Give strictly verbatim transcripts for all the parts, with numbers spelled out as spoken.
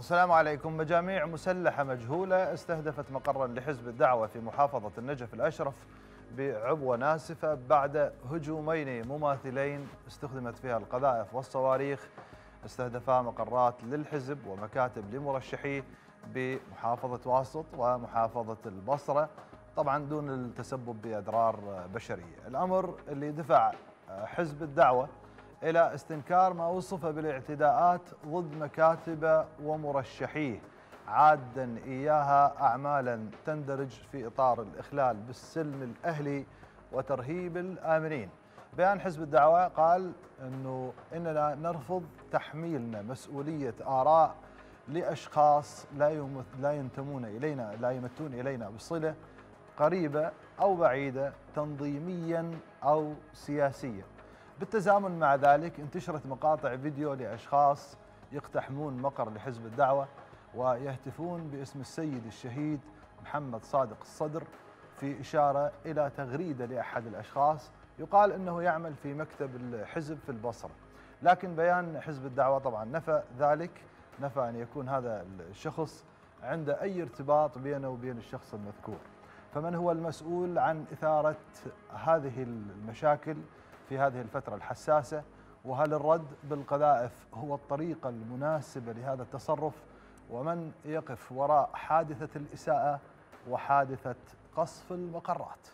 السلام عليكم. مجاميع مسلحة مجهولة استهدفت مقرا لحزب الدعوة في محافظة النجف الأشرف بعبوة ناسفة بعد هجومين مماثلين استخدمت فيها القذائف والصواريخ استهدفا مقرات للحزب ومكاتب لمرشحيه بمحافظة واسط ومحافظة البصرة، طبعا دون التسبب بأضرار بشرية. الأمر اللي دفع حزب الدعوة إلى استنكار ما وصف بالاعتداءات ضد مكاتب ومرشحيه، عادا إياها أعمالا تندرج في إطار الإخلال بالسلم الأهلي وترهيب الآمنين. بيان حزب الدعوة قال أنه إننا نرفض تحميلنا مسؤولية آراء لأشخاص لا لا ينتمون إلينا لا يمتون إلينا بصلة قريبة أو بعيدة تنظيميا أو سياسيا. بالتزامن مع ذلك انتشرت مقاطع فيديو لأشخاص يقتحمون مقر لحزب الدعوة ويهتفون باسم السيد الشهيد محمد صادق الصدر في إشارة إلى تغريدة لأحد الأشخاص يقال أنه يعمل في مكتب الحزب في البصرة، لكن بيان حزب الدعوة طبعا نفى ذلك، نفى أن يكون هذا الشخص عنده أي ارتباط بينه وبين الشخص المذكور. فمن هو المسؤول عن إثارة هذه المشاكل في هذه الفترة الحساسة؟ وهل الرد بالقذائف هو الطريقة المناسبة لهذا التصرف؟ ومن يقف وراء حادثة الإساءة وحادثة قصف المقرات؟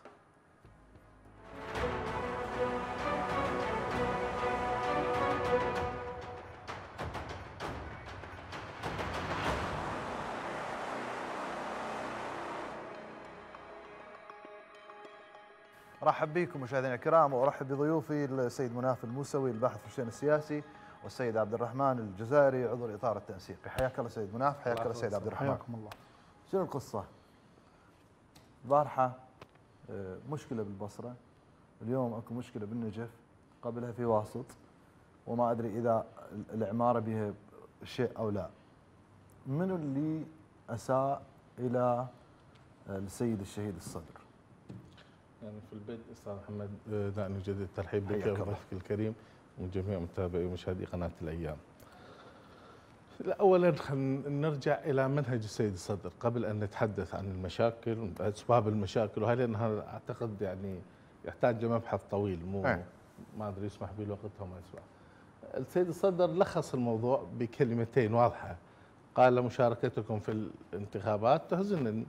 رحب بكم مشاهدينا الكرام، وارحب بضيوفي السيد مناف الموسوي الباحث في الشأن السياسي، والسيد عبد الرحمن الجزائري عضو الإطار التنسيقي. حياك الله سيد مناف. حياك الله سيد عبد الرحمن. حياكم الله. شنو القصة؟ البارحة مشكلة بالبصرة، اليوم اكو مشكلة بالنجف، قبلها في واسط، وما ادري اذا العمارة بها شيء او لا. منو اللي اساء الى السيد الشهيد الصدر؟ يعني في البدء استاذ محمد دعني نجدد الترحيب بك وبضيفك الكريم وجميع متابعي ومشاهدي قناه الايام. اولا خلينا نرجع الى منهج السيد الصدر قبل ان نتحدث عن المشاكل واسباب المشاكل، وهي لانها اعتقد يعني يحتاج لمبحث طويل، مو أه. ما ادري يسمح به الوقت او ما يسمح. السيد الصدر لخص الموضوع بكلمتين واضحه، قال مشاركتكم في الانتخابات تحزنني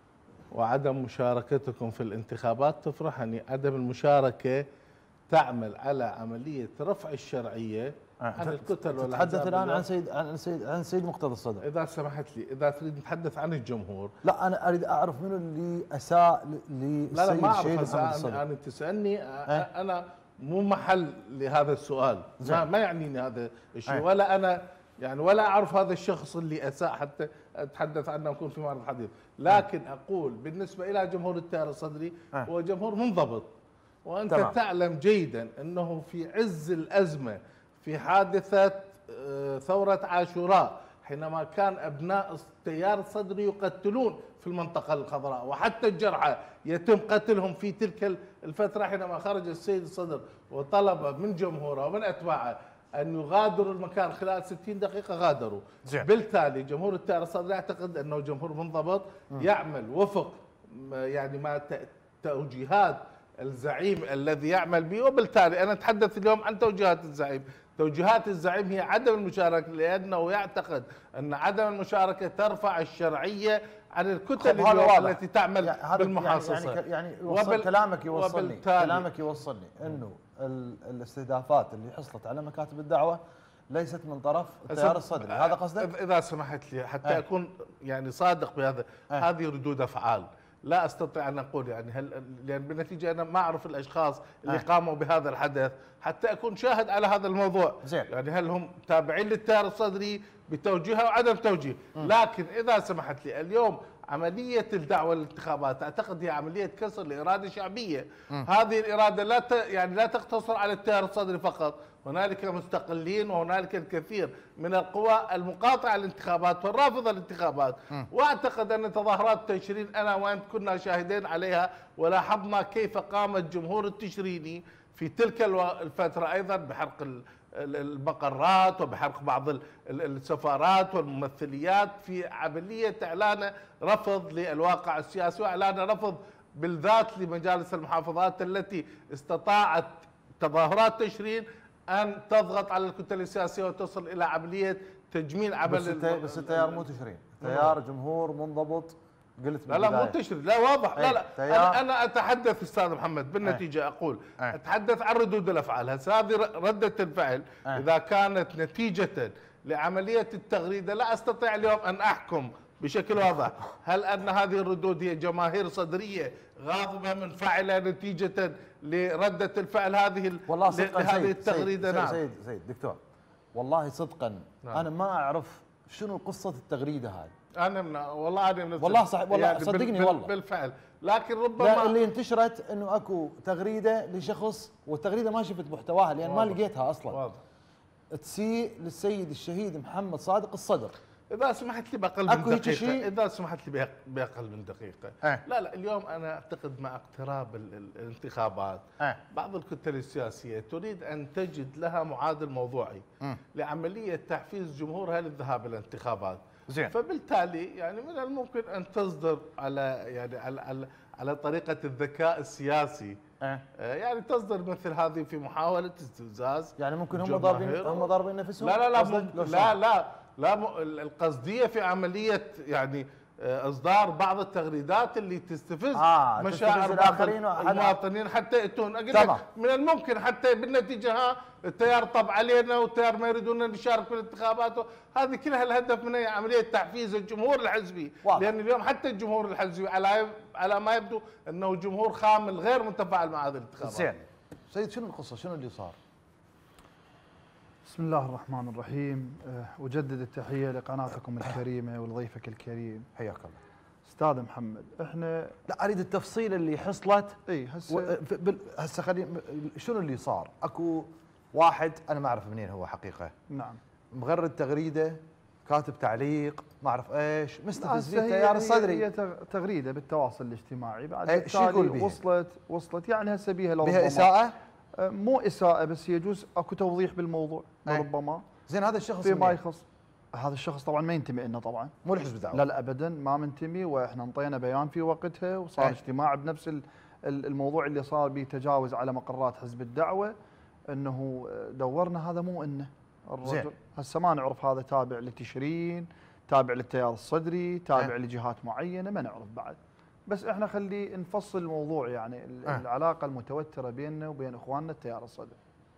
وعدم مشاركتكم في الانتخابات تفرحني. عدم المشاركة تعمل على عملية رفع الشرعية عن الكتل والأحزاب. تتحدث الآن عن سيد عن سيد عن سيد مقتدى الصدر. إذا سمحت لي، إذا تريد نتحدث عن الجمهور. لا أنا أريد أعرف منو اللي أساء للسيد لا لا ما أعرف. أنا أنا تسألني أه؟ أنا مو محل لهذا السؤال، ما, ما يعنيني هذا الشيء أه؟ ولا أنا يعني ولا أعرف هذا الشخص اللي أساء حتى أتحدث عنه ونكون في معرض الحديث، لكن أقول بالنسبة إلى جمهور التيار الصدري هو جمهور منضبط، وأنت تمام. تعلم جيدا أنه في عز الأزمة في حادثة ثورة عاشوراء حينما كان أبناء التيار الصدري يقتلون في المنطقة الخضراء وحتى الجرحى يتم قتلهم في تلك الفترة، حينما خرج السيد الصدر وطلب من جمهوره ومن أتباعه أن يغادروا المكان خلال ستين دقيقة غادروا. زي. بالتالي جمهور التيار الصدري يعتقد أنه جمهور منضبط م. يعمل وفق يعني ما توجيهات الزعيم الذي يعمل به، وبالتالي أنا أتحدث اليوم عن توجيهات الزعيم. توجيهات الزعيم هي عدم المشاركة، لأنه يعتقد أن عدم المشاركة ترفع الشرعية عن الكتل التي تعمل يعني بالمحاصصة. يعني يعني يوصل وبال... كلامك يوصلني كلامك يوصلني أنه الاستهدافات اللي حصلت على مكاتب الدعوة ليست من طرف التيار الصدري، هذا قصدك؟ إذا سمحت لي حتى أه. أكون يعني صادق بهذا، أه. هذه ردود أفعال لا استطيع ان اقول يعني هل، لان بالنتيجه انا ما اعرف الاشخاص اللي أه. قاموا بهذا الحدث حتى اكون شاهد على هذا الموضوع. زين. يعني هل هم تابعين للتيار الصدري بتوجيهه وعدم توجيه؟ م. لكن اذا سمحت لي اليوم عمليه الدعوه للانتخابات اعتقد هي عمليه كسر لاراده شعبيه، م. هذه الاراده لا ت... يعني لا تقتصر على التيار الصدري فقط، هنالك مستقلين وهنالك الكثير من القوى المقاطعه للانتخابات والرافضه للانتخابات، م. واعتقد ان تظاهرات تشرين انا وانت كنا شاهدين عليها ولاحظنا كيف قام الجمهور التشريني في تلك الفتره ايضا بحرق المقرات وبحرق بعض السفارات والممثليات في عملية إعلان رفض للواقع السياسي وإعلان رفض بالذات لمجالس المحافظات التي استطاعت تظاهرات تشرين أن تضغط على الكتل السياسية وتصل إلى عملية تجميل عمل. بس, بس التيار مو تشرين، تيار جمهور منضبط. قلت لا لا مو تشرين، لا واضح. لا لا أنا, أنا أتحدث أستاذ محمد بالنتيجة. أقول أي. أتحدث عن ردود الأفعال. هسه هذه ردة الفعل أي. إذا كانت نتيجة لعملية التغريدة لا أستطيع اليوم أن أحكم بشكل واضح هل أن هذه الردود هي جماهير صدرية غاضبة منفعلة نتيجة لردة الفعل هذه والله صدقا لهذه التغريدة. نعم سيد سيد دكتور والله صدقا نعم. أنا ما أعرف شنو قصة التغريدة هذه. أنا من والله أنا من والله صح والله يعني صدقني بال والله بالفعل. لكن ربما لا اللي انتشرت إنه أكو تغريدة لشخص والتغريدة ما شفت محتواها لأن ما لقيتها أصلا. واضح. تسيء للسيد الشهيد محمد صادق الصدر. إذا سمحت لي بأقل من دقيقة، إذا سمحت لي بأقل من دقيقة. أه. لا لا اليوم أنا أعتقد مع اقتراب الانتخابات أه. بعض الكتل السياسية تريد أن تجد لها معادل موضوعي م. لعملية تحفيز جمهورها للذهاب إلى الانتخابات. زين. فبالتالي يعني من الممكن أن تصدر على يعني على على, على طريقة الذكاء السياسي أه. يعني تصدر مثل هذه في محاولة استفزاز. يعني ممكن هم ضاربين هم ضاربين نفسهم. لا لا لا لا لا لا القصدية في عملية يعني إصدار بعض التغريدات اللي تستفز آه مشاعر الآخرين المواطنين حتى يأتون. أقول لك من الممكن حتى بالنتيجة ها التيار طب علينا والتيار ما يريدون أن نشارك في الانتخابات. هذه كلها الهدف من عملية تحفيز الجمهور الحزبي. واضح. لأن اليوم حتى الجمهور الحزبي على على ما يبدو أنه جمهور خامل غير متفاعل مع هذه الانتخابات. زين سيد شنو القصة شنو اللي صار؟ بسم الله الرحمن الرحيم. أجدد التحية لقناتكم الكريمة ولضيفك الكريم. حياك الله. أستاذ محمد احنا لا أريد التفصيل اللي حصلت. اي هسه هسه خلينا شنو اللي صار؟ اكو واحد أنا ما أعرف منين هو حقيقة. نعم. مغرد تغريدة كاتب تعليق ما أعرف ايش مستفز فيه التيار الصدري. هي تغريدة بالتواصل الاجتماعي بعد بالتالي وصلت وصلت يعني هسه بيها لو بها إساءة؟ مو إساءة بس يجوز اكو توضيح بالموضوع ربما. زين هذا الشخص فيما يخص هذا الشخص طبعا ما ينتمي لنا طبعا. مو الحزب الدعوة. لا لا ابدا ما منتمي واحنا انطينا بيان في وقتها وصار أي. اجتماع بنفس الموضوع اللي صار به تجاوز على مقرات حزب الدعوة انه دورنا هذا مو انه الرجل. هسه ما نعرف هذا تابع لتشرين تابع للتيار الصدري تابع أي. لجهات معينة ما نعرف بعد. بس احنا خلي نفصل الموضوع يعني أه. العلاقه المتوتره بيننا وبين اخواننا التيار الصدري.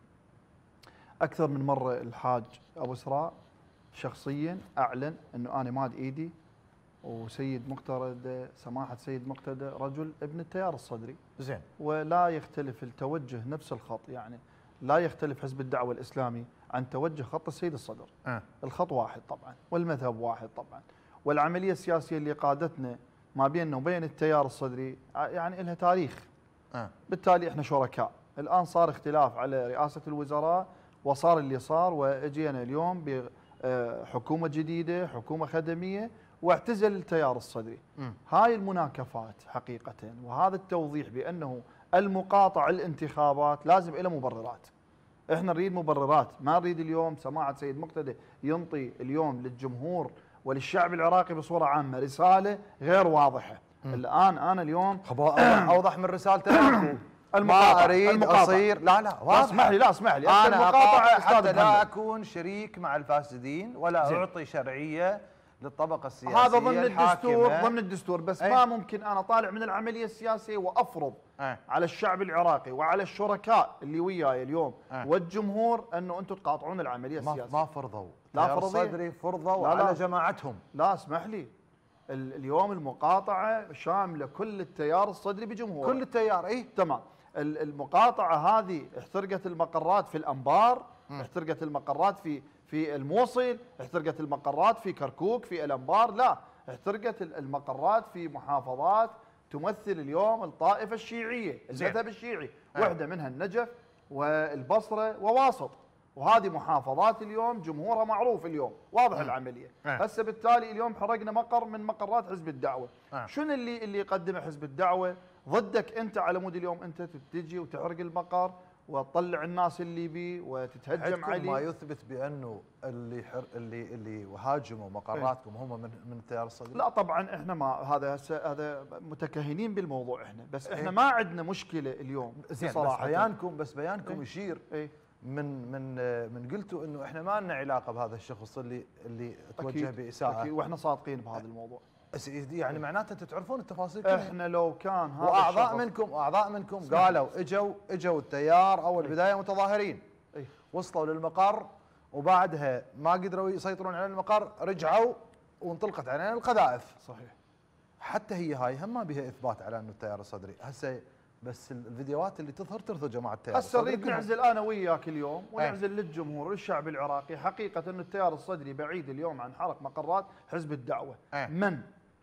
اكثر من مره الحاج ابو اسراء شخصيا اعلن انه انا ماد ايدي وسيد مقتدى سماحه سيد مقتدى رجل ابن التيار الصدري. زين. ولا يختلف التوجه نفس الخط يعني لا يختلف حزب الدعوه الاسلامي عن توجه خط السيد الصدر. أه. الخط واحد طبعا والمذهب واحد طبعا والعمليه السياسيه اللي قادتنا ما بيننا وبين التيار الصدري يعني لها تاريخ. أه. بالتالي احنا شركاء. الان صار اختلاف على رئاسه الوزراء وصار اللي صار واجينا اليوم بحكومه جديده حكومه خدميه واعتزل التيار الصدري. م. هاي المناكفات حقيقه وهذا التوضيح بانه المقاطعه الانتخابات لازم له مبررات. احنا نريد مبررات ما نريد اليوم سماحه سيد مقتدى ينطي اليوم للجمهور وللشعب العراقي بصوره عامه رساله غير واضحه. م. الان انا اليوم اوضح من رسالته. ما اريد المقاطعة. اصير لا لا واضح. اسمح لي لا اسمح لي انا المقاطعه حتى لا اكون شريك مع الفاسدين ولا زي. اعطي شرعيه للطبقه السياسيه هذا ضمن الدستور ضمن الدستور بس أي. ما ممكن انا طالع من العمليه السياسيه وافرض أي. على الشعب العراقي وعلى الشركاء اللي وياي اليوم أي. والجمهور انه انتم تقاطعون العمليه السياسيه. ما فرضوا لا فرضوا الصدري فرضوا على لا. جماعتهم. لا اسمح لي اليوم المقاطعه شامله كل التيار الصدري بجمهوره. كل التيار اي تمام. المقاطعه هذه احترقت المقرات في الانبار، م. احترقت المقرات في في الموصل، احترقت المقرات في كركوك في الانبار، لا احترقت المقرات في محافظات تمثل اليوم الطائفه الشيعيه، المذهب الشيعي، واحده منها النجف والبصره وواسط، وهذه محافظات اليوم جمهورها معروف اليوم، واضح م. العمليه، هسه بالتالي اليوم حرقنا مقر من مقرات حزب الدعوه، م. شنو اللي اللي يقدمه حزب الدعوه؟ ضدك انت على مود اليوم انت تجي وتحرق المقر وتطلع الناس اللي بيه وتتهجم عليه. ما يثبت بانه اللي حر اللي اللي هاجموا مقراتكم هم من من التيار الصدري؟ لا طبعا احنا ما هذا هذا متكهنين بالموضوع احنا، بس احنا ايه؟ ما عندنا مشكله اليوم بصراحه. بس بيانكم بس بيانكم ايه؟ يشير ايه؟ من من من قلتوا انه احنا ما لنا علاقه بهذا الشخص اللي اللي توجه أكيد باساءه. اكيد واحنا صادقين بهذا الموضوع. يعني معناته انتم تعرفون التفاصيل كلها. احنا لو كان هذا واعضاء منكم اعضاء منكم قالوا اجوا اجوا التيار اول بدايه متظاهرين، ايه؟ وصلوا للمقر وبعدها ما قدروا يسيطرون على المقر، رجعوا وانطلقت علينا القذائف. صحيح. حتى هي هاي هم ما بها اثبات على انه التيار الصدري. هسه بس الفيديوهات اللي تظهر ترثى جماعه التيار هسه الصدري. نريد نعزل انا وياك اليوم ونعزل ايه؟ للجمهور والشعب العراقي حقيقه انه التيار الصدري بعيد اليوم عن حرق مقرات حزب الدعوه. ايه؟ من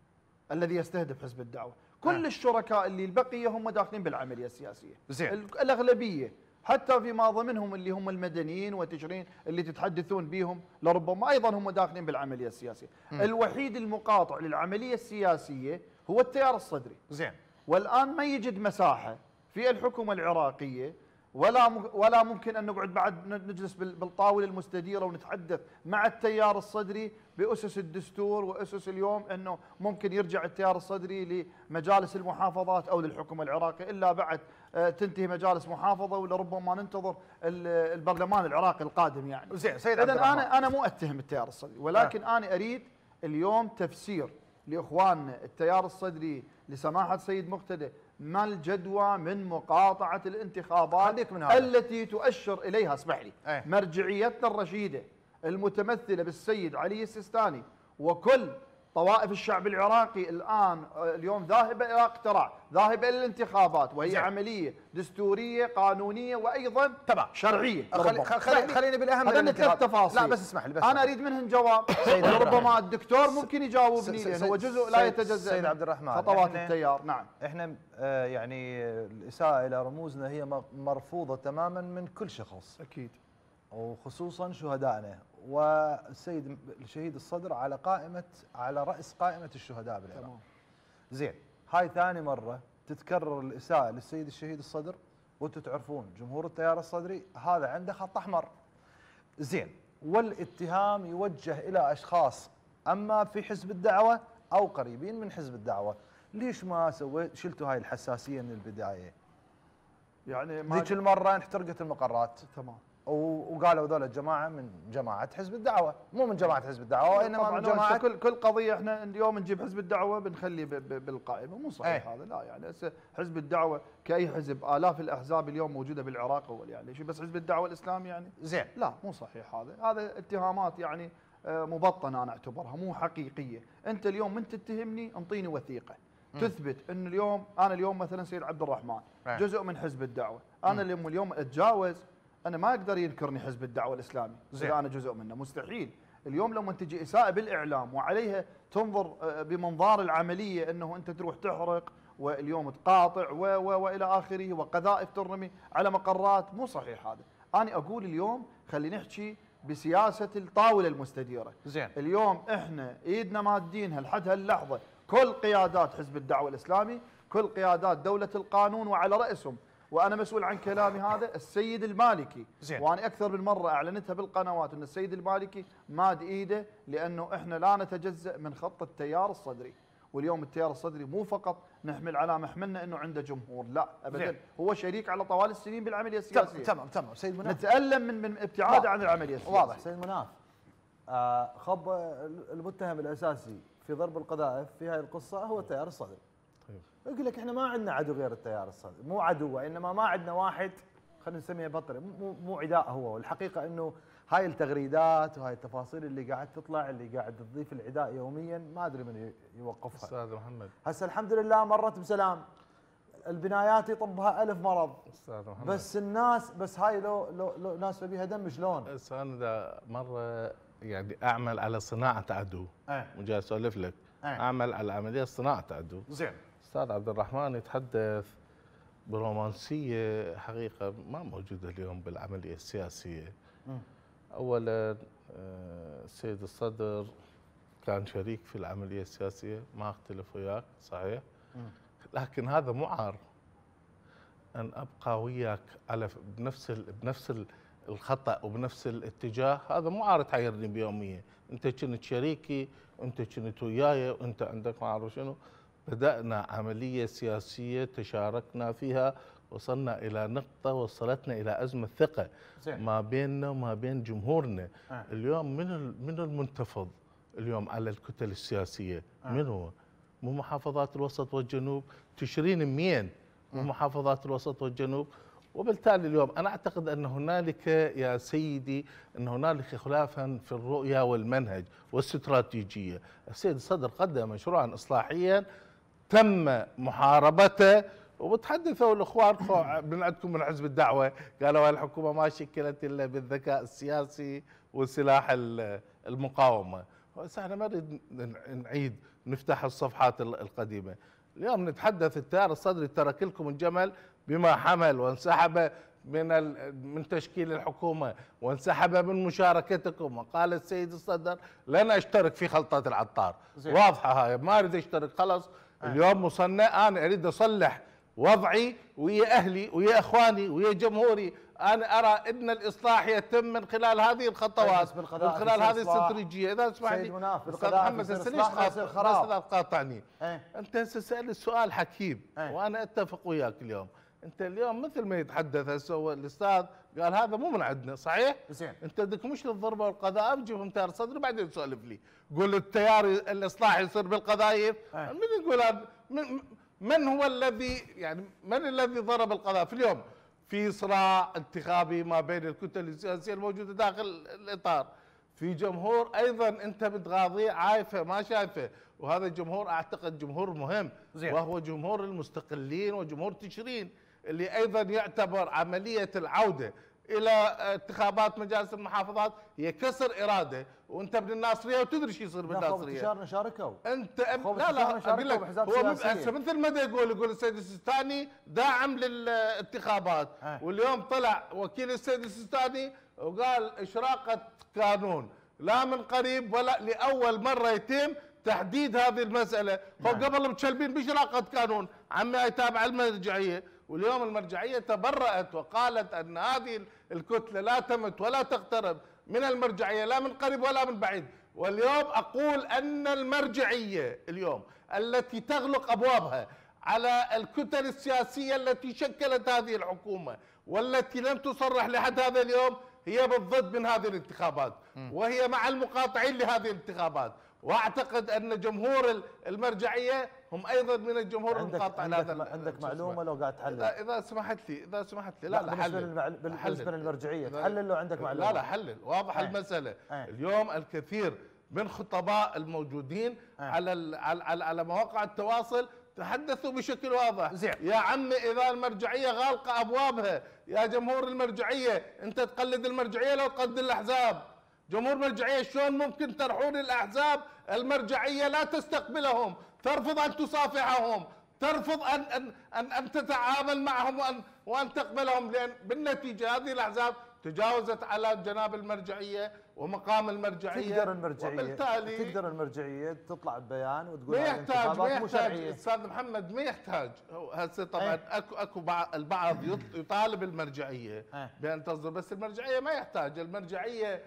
الذي يستهدف حزب الدعوه؟ كل ايه؟ الشركاء اللي البقيه هم داخلين بالعمليه السياسيه. زين. الاغلبيه حتى فيما ضمنهم اللي هم المدنيين وتشرين اللي تتحدثون بهم لربما ايضا هم داخلين بالعمليه السياسيه. م. الوحيد المقاطع للعمليه السياسيه هو التيار الصدري. زين. والان ما يجد مساحه في الحكومه العراقيه ولا ولا ممكن ان نقعد بعد نجلس بالطاوله المستديره ونتحدث مع التيار الصدري باسس الدستور واسس اليوم انه ممكن يرجع التيار الصدري لمجالس المحافظات او للحكومه العراقيه الا بعد تنتهي مجالس محافظه ولا ربما ننتظر البرلمان العراقي القادم يعني. زين سيد اذا انا انا مو اتهم التيار الصدري ولكن آه. انا اريد اليوم تفسير لاخواننا التيار الصدري لسماحه سيد مقتدى ما الجدوى من مقاطعة الانتخابات من التي تؤشر إليها اسمح لي ايه؟ مرجعيتنا الرشيدة المتمثلة بالسيد علي السيستاني وكل طوائف الشعب العراقي الآن اليوم ذاهبة إلى اقتراع، ذاهبة إلى الانتخابات وهي زي. عملية دستورية قانونية وأيضا تمام شرعية. خلي خلي خليني بالأهم من الانتخابات. لا بس اسمح لي بس أنا أريد منهن جواب. ربما الدكتور ممكن يجاوبني لأنه هو جزء لا يتجزأ سيد عبد الرحمن خطوات التيار. نعم احنا آه يعني الإساءة إلى رموزنا هي مرفوضة تماما من كل شخص أكيد وخصوصا شهدائنا، والسيد الشهيد الصدر على قائمة على رأس قائمة الشهداء بالعراق. تمام. زين هاي ثاني مرة تتكرر الإساءة للسيد الشهيد الصدر وانتم تعرفون جمهور التيار الصدري هذا عنده خط أحمر. زين والاتهام يوجه إلى أشخاص اما في حزب الدعوة أو قريبين من حزب الدعوة. ليش ما سويت شلتوا هاي الحساسية من البداية؟ يعني ما ذيك المرة انحترقت المقرات. تمام. وقالوا ذول الجماعه من جماعه حزب الدعوه، مو من جماعه حزب الدعوه وانما من جماعه كل كل قضيه احنا اليوم نجيب حزب الدعوه بنخليه بالقائمه، مو صحيح ايه؟ هذا لا يعني حزب الدعوه كاي حزب الاف الاحزاب اليوم موجوده بالعراق اول يعني شو بس حزب الدعوه الاسلامي يعني؟ زين لا مو صحيح هذا، هذا اتهامات يعني مبطنه انا اعتبرها مو حقيقيه، انت اليوم من تتهمني انطيني وثيقه م. تثبت انه اليوم انا اليوم مثلا سيد عبد الرحمن ايه؟ جزء من حزب الدعوه، انا اليوم اليوم اتجاوز أنا ما أقدر ينكرني حزب الدعوة الإسلامي إذا أنا جزء منه مستحيل. اليوم لما تجي إساءة بالإعلام وعليها تنظر بمنظار العملية أنه أنت تروح تحرق واليوم تقاطع و و وإلى آخره وقذائف ترمي على مقرات، مو صحيح هذا. أنا أقول اليوم خلي نحكي بسياسة الطاولة المستديرة. زين. اليوم إحنا إيدنا مادينها لحد هاللحظة كل قيادات حزب الدعوة الإسلامي، كل قيادات دولة القانون وعلى رأسهم وانا مسؤول عن كلامي هذا السيد المالكي. زين. وانا اكثر من مره اعلنتها بالقنوات ان السيد المالكي ماد ايده لانه احنا لا نتجزا من خط التيار الصدري، واليوم التيار الصدري مو فقط نحمل على محملنا انه عنده جمهور، لا ابدا. زين. هو شريك على طوال السنين بالعمليه السياسيه. تمام تمام سيد مناف. نتالم من من ابتعاده عن العمليه السياسيه. واضح سيد مناف. آه خب المتهم الاساسي في ضرب القذائف في هاي القصه هو التيار الصدري. يقول لك احنا ما عندنا عدو غير التيار الصدري، مو عدو وانما ما عندنا واحد خلينا نسميه بطل، مو مو عداء هو، والحقيقه انه هاي التغريدات وهاي التفاصيل اللي قاعد تطلع اللي قاعد تضيف العداء يوميا ما ادري من يوقفها. استاذ محمد هسه الحمد لله مرت بسلام، البنايات يطبها ألف مرض استاذ محمد، بس الناس بس هاي لو لو, لو ناس بيها دم شلون؟ هسه انا اذا مره يعني اعمل على صناعه عدو اه وجاي اسولف لك اه اعمل على عمليه صناعه عدو. زين. استاذ عبد الرحمن يتحدث برومانسيه حقيقه ما موجوده اليوم بالعمليه السياسيه. م. اولا السيد الصدر كان شريك في العمليه السياسيه ما اختلف وياك صحيح، م. لكن هذا مو عار. ان ابقى وياك على بنفس بنفس الخطا وبنفس الاتجاه، هذا مو عارض تحيرني بيوميه. انت كنت شريكي وانت كنت وياي وانت عندك ما اعرف شنو. بدانا عمليه سياسيه تشاركنا فيها، وصلنا الى نقطه وصلتنا الى ازمه ثقه زين. ما بيننا وما بين جمهورنا. آه. اليوم من من المنتفض اليوم على الكتل السياسيه؟ آه. من هو؟ مو محافظات الوسط والجنوب، تشرين مين مو محافظات الوسط والجنوب. وبالتالي اليوم انا اعتقد ان هنالك يا سيدي ان هنالك خلافا في الرؤيه والمنهج والاستراتيجيه. السيد الصدر قدم مشروعا اصلاحيا تم محاربته، وبتحدثوا الاخوان من عندكم من حزب الدعوه قالوا الحكومه ما شكلت الا بالذكاء السياسي وسلاح المقاومه. بس احنا ما نريد نعيد نفتح الصفحات القديمه. اليوم نتحدث التيار الصدري ترك لكم الجمل بما حمل، وانسحب من من تشكيل الحكومه، وانسحب من مشاركتكم، وقال السيد الصدر لن اشترك في خلطه العطار. زي. واضحه هاي، ما اريد اشترك خلص. آه. اليوم وصلنا انا اريد اصلح وضعي ويا اهلي ويا اخواني ويا جمهوري. انا ارى ان الاصلاح يتم من خلال هذه الخطوات، من خلال هذه الاستراتيجيه. اذا اسمح لي استاذ محمد، هسه ليش قاطعني؟ ايه؟ انت هسه سالت السؤال حكيم. ايه؟ وانا اتفق وياك اليوم. انت اليوم مثل ما يتحدث هسه الاستاذ قال هذا مو من عندنا، صحيح؟ زين. انت بدك مش للضربه والقذائف، جيبهم تيار صدري بعدين تسولف لي. قول التيار الاصلاح يصير بالقذايف. ايه؟ من يقول من, من هو الذي يعني من الذي ضرب القذائف اليوم؟ في صراع انتخابي ما بين الكتل السياسيه الموجوده داخل الاطار، في جمهور ايضا انت بتغاضيه عايفه ما شايفه، وهذا الجمهور اعتقد جمهور مهم زي. وهو جمهور المستقلين وجمهور تشرين، اللي ايضا يعتبر عمليه العوده الى انتخابات مجالس المحافظات هي كسر اراده. وانت ابن الناصريه وتدري شو يصير بالناصريه. لا شاركوا انت لا لا اقول لك هو هسه مثل ما يقول يقول السيد السيستاني داعم للانتخابات. اه. واليوم طلع وكيل السيد السيستاني وقال اشراقه قانون لا من قريب ولا لاول مره يتم تحديد هذه المساله. هو قبل متشلبين باشراقه قانون عمي يتابع المرجعيه، واليوم المرجعيه تبرأت وقالت ان هذه الكتله لا تمت ولا تقترب من المرجعيه لا من قريب ولا من بعيد. واليوم اقول ان المرجعيه اليوم التي تغلق ابوابها على الكتل السياسيه التي شكلت هذه الحكومه والتي لم تصرح لحد هذا اليوم هي بالضد من هذه الانتخابات، وهي مع المقاطعين لهذه الانتخابات. واعتقد ان جمهور المرجعيه هم ايضا من الجمهور المقاطع. عندك, عندك, عندك معلومه لو قاعد تحلل؟ اذا, إذا سمحت لي اذا سمحت لي لا لا بالنسبه بالنسبه للمرجعيه تحلل لو عندك معلومه. لا لا حلل واضح. ايه. المساله. ايه. اليوم الكثير من خطباء الموجودين. ايه. على على على مواقع التواصل تحدثوا بشكل واضح. زي. يا عمي اذا المرجعيه غالقه ابوابها، يا جمهور المرجعيه انت تقلد المرجعيه لو تقلد الاحزاب. جمهور مرجعيه شلون ممكن ترحون الاحزاب؟ المرجعيه لا تستقبلهم، ترفض ان تصافحهم، ترفض ان ان ان, أن تتعامل معهم وان وان تقبلهم، لان بالنتيجه هذه الاحزاب تجاوزت على جناب المرجعيه ومقام المرجعيه. تقدر المرجعيه وبالتالي تقدر المرجعيه تطلع ببيان وتقول ما يحتاج ما يحتاج استاذ محمد ما يحتاج. هسه طبعا ايه؟ اكو اكو البعض يطالب المرجعيه ايه؟ بان تصدر، بس المرجعيه ما يحتاج. المرجعيه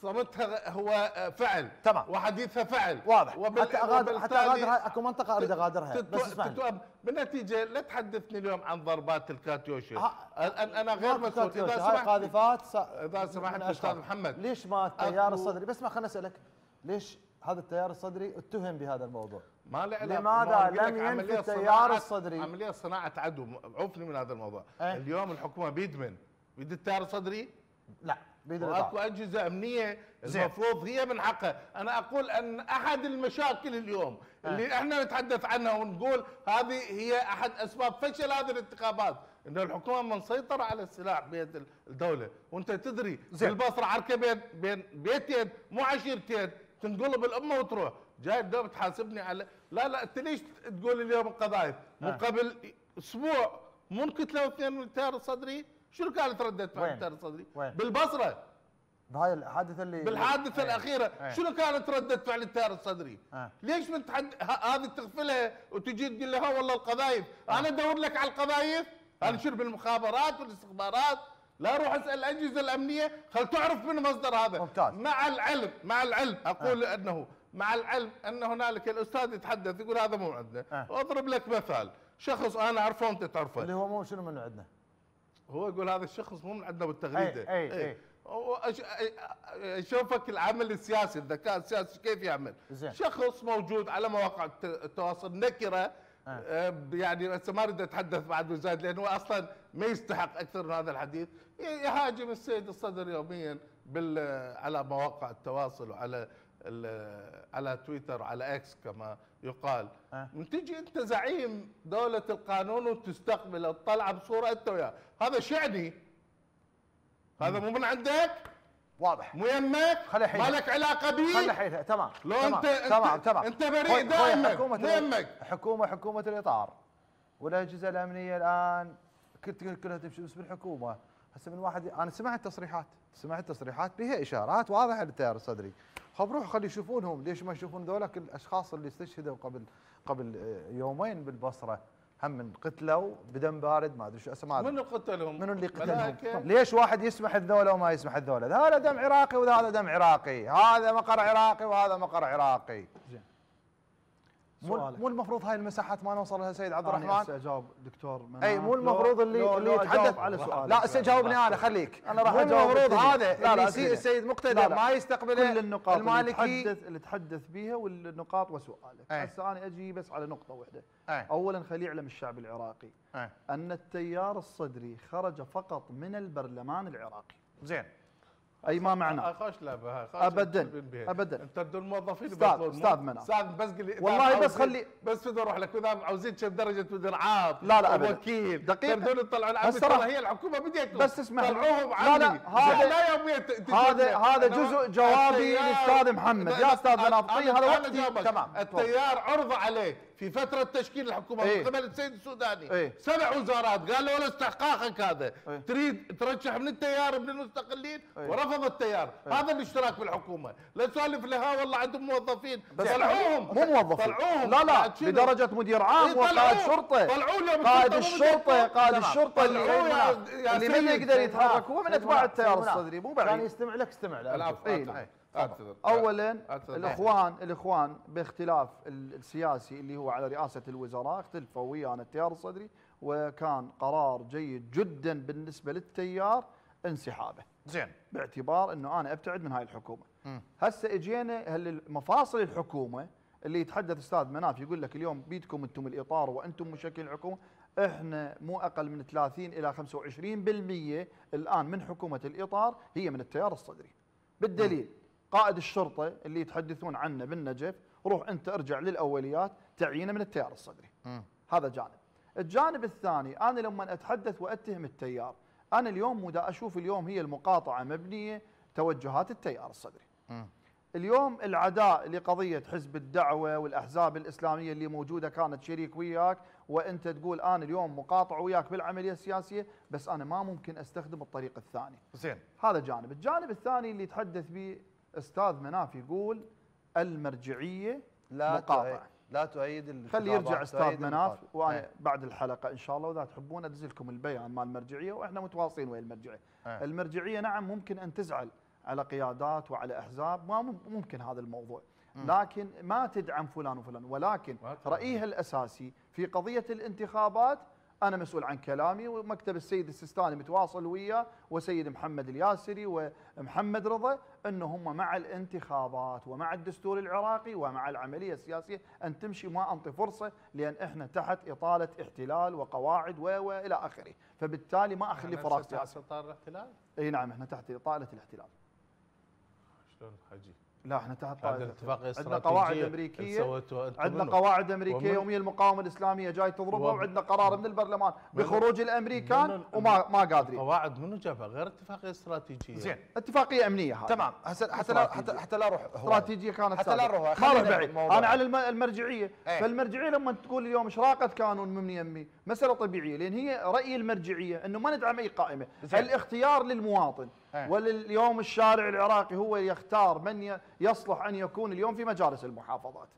صمتها هو فعل. تمام. وحديثها فعل. واضح. وبال... حتى اغادر حتى اغادرها اكو منطقه اريد اغادرها. تت... بس اسمعني بالنتيجه لا تحدثني اليوم عن ضربات الكاتيوشا. ها... انا غير مسؤول. اذا سمحت قاذفات س... اذا سمحت استاذ محمد ليش ما التيار أكو... الصدري بس ما خليني اسالك ليش هذا التيار الصدري اتهم بهذا الموضوع؟ ما له علاقه. لماذا لم ينفي التيار الصدري عمليه صناعه عدو؟ عوفني من هذا الموضوع. ايه؟ اليوم الحكومه بيد من؟ بيد التيار الصدري؟ لا، واكو اجهزه امنيه المفروض هي من حقها. انا اقول ان احد المشاكل اليوم اللي احنا نتحدث عنها ونقول هذه هي احد اسباب فشل هذه الانتخابات، ان الحكومه مسيطره على السلاح بيد الدوله. وانت تدري بالبصره عركه بين بين بيتين مو عشيرتين تنقلب الامه وتروح. جاي الدوله تحاسبني على لا لا انت ليش تقول اليوم القذائف؟ من قبل اسبوع من كتله واثنين من التيار الصدري. شنو كانت ردة فعل التيار الصدري؟ بالبصره بهاي الحادثه اللي بالحادثه ايه الاخيره ايه شنو كانت ردة فعل التيار الصدري؟ اه ليش من تحد هذه تغفلها وتجي تقول لها والله القذايف؟ اه انا ادور لك على القذايف انا شنو بالمخابرات والاستخبارات؟ لا اروح اسال الاجهزه الامنيه، خل تعرف من مصدر هذا. ممتاز. مع العلم مع العلم اقول أه. انه مع العلم ان هنالك الاستاذ يتحدث يقول هذا مو عندنا. أه. واضرب لك مثال، شخص انا اعرفه وانت تعرفه اللي هو مو شنو من عندنا، هو يقول هذا الشخص مو من عندنا بالتغريده. اي اي, أي. شوفك العمل السياسي، الذكاء السياسي كيف يعمل. زين. شخص موجود على مواقع التواصل نكره، أه. يعني هسه ما اريد اتحدث بعد وزايد لانه اصلا ما يستحق اكثر من هذا الحديث، يهاجم السيد الصدر يوميا بال على مواقع التواصل وعلى على تويتر على اكس كما يقال. أه. من تجي انت زعيم دوله القانون وتستقبل الطلعه بصوره انت وياه، هذا شعني، هذا مو من عندك، واضح، مو يمك، ما لك علاقه به، خلي حيث تمام. لو انت تمام تمام انت بريء دائما، مو يمك. حكومه حكومه الاطار والاجهزه الامنيه الان كنت كلها تمشي باسم الحكومه. هسه من واحد انا سمعت تصريحات سمعت تصريحات بها اشارات واضحه للتيار الصدري، خب روحوا خلي يشوفونهم، ليش ما يشوفون ذولاك الاشخاص اللي استشهدوا قبل قبل يومين بالبصره، هم من قتلوا بدم بارد، ما ادري شو اسماء. منو قتلهم؟ منو اللي قتلهم؟ ليش واحد يسمح الذولا وما يسمح الذولا؟ هذا دم عراقي وهذا دم عراقي، هذا مقر عراقي وهذا مقر عراقي. زين. مو مو المفروض هاي المساحات ما نوصل لها سيد عبد الرحمن؟ انا اجاوب دكتور مناف. اي مو المفروض اللي لو اللي يتحدث على سؤال. لا جاوبني انا خليك. انا راح اجاوب. المفروض هذا لا اللي لا يصير السيد مقتدى ما يستقبله كل النقاط المالكي اللي تحدث اللي تحدث بها والنقاط وسؤالك. هسه انا اجي بس على نقطه واحده. أي. اولا خلي يعلم الشعب العراقي أي. ان التيار الصدري خرج فقط من البرلمان العراقي. زين. اي ما معناه خوش لعبه ابدا ابدا. انت بدون الموظفين استاذ استاذ مناف استاذ بس قل لي والله بس خلي بس بدي اروح لك اذا عاوزين كم درجه مدير عام لا لا ابدا وكيل دقيقه بدون تطلعون عن هي الحكومه بديتهم بس اسمح طلعوهم لا لا هذا لا يوميا هذا هذا جزء جوابي للاستاذ محمد. يا استاذ مناف هذا وقتي. تمام. التيار عرض عليه في فتره تشكيل الحكومه من قبل السيد السوداني سبع وزارات، قال له ولا استحقاقك هذا تريد ترشح من التيار من المستقلين ورفض التيار. هذا الاشتراك بالحكومه، لا تسولف لها والله عندهم موظفين طلعوهم مو موظفين طلعوهم لا لا بدرجه مدير عام وقائد شرطه قائد الشرطه قائد الشرطه اللي اللي من يقدر يتحرك هو من اتباع التيار الصدري مو بعيد. كان يستمع لك استمع له. اولا الاخوان الاخوان باختلاف السياسي اللي هو على رئاسه الوزراء اختلفوا ويانا التيار الصدري، وكان قرار جيد جدا بالنسبه للتيار انسحابه. زين. باعتبار انه انا ابتعد من هاي الحكومه. هسه اجينا هل مفاصل الحكومه اللي يتحدث استاذ مناف يقول لك اليوم بيدكم انتم الاطار وانتم مشكل الحكومه، احنا مو اقل من ثلاثين الى خمسة وعشرين بالمئة الان من حكومه الاطار هي من التيار الصدري. بالدليل قائد الشرطه اللي يتحدثون عنه بالنجف، روح انت ارجع للاوليات تعيينه من التيار الصدري. م. هذا جانب. الجانب الثاني انا لما اتحدث واتهم التيار، انا اليوم ودا اشوف اليوم هي المقاطعه مبنيه توجهات التيار الصدري. م. اليوم العداء لقضيه حزب الدعوه والاحزاب الاسلاميه اللي موجوده كانت شريك وياك، وانت تقول انا اليوم مقاطع وياك بالعمليه السياسيه، بس انا ما ممكن استخدم الطريق الثاني. زين. هذا جانب. الجانب الثاني اللي يتحدث به استاذ مناف يقول المرجعيه لا مقاطعه. لا تؤيد. خلي يرجع استاذ مناف وانا بعد الحلقه ان شاء الله واذا تحبون ادز لكم البيان مال المرجعيه، واحنا متواصلين ويا المرجعيه. أه. المرجعيه نعم ممكن ان تزعل على قيادات وعلى احزاب، ما ممكن هذا الموضوع، لكن ما تدعم فلان وفلان، ولكن رايها الاساسي في قضيه الانتخابات أنا مسؤول عن كلامي، ومكتب السيد السيستاني متواصل وياه وسيد محمد الياسري ومحمد رضا أنه هم مع الانتخابات ومع الدستور العراقي ومع العملية السياسية أن تمشي، ما أنطي فرصة، لأن إحنا تحت إطالة احتلال وقواعد وإلى آخره، فبالتالي ما أخلي فراغ سياسي. تحت إطار الاحتلال؟ أي نعم إحنا تحت إطالة الاحتلال. شلون حجي؟ لا احنا تحت طائله عندنا قواعد امريكيه عندنا قواعد امريكيه يوميا المقاومه الاسلاميه جاي تضربها، وعندنا قرار من البرلمان بخروج الامريكان وما ما قادرين. قواعد منو جابها غير اتفاقيه استراتيجيه؟ زين اتفاقيه امنيه هذه. تمام. هسه حتى لا حتى حتى لا اروح استراتيجيه كانت حتى لا نروح ما اروح بعيد. انا على المرجعيه. ايه؟ فالمرجعيه لما تقول اليوم اشراقه قانون من يمي مساله طبيعيه، لان هي راي المرجعيه انه ما ندعم اي قائمه، الاختيار للمواطن. أيه. واليوم الشارع العراقي هو يختار من يصلح ان يكون اليوم في مجالس المحافظات. م.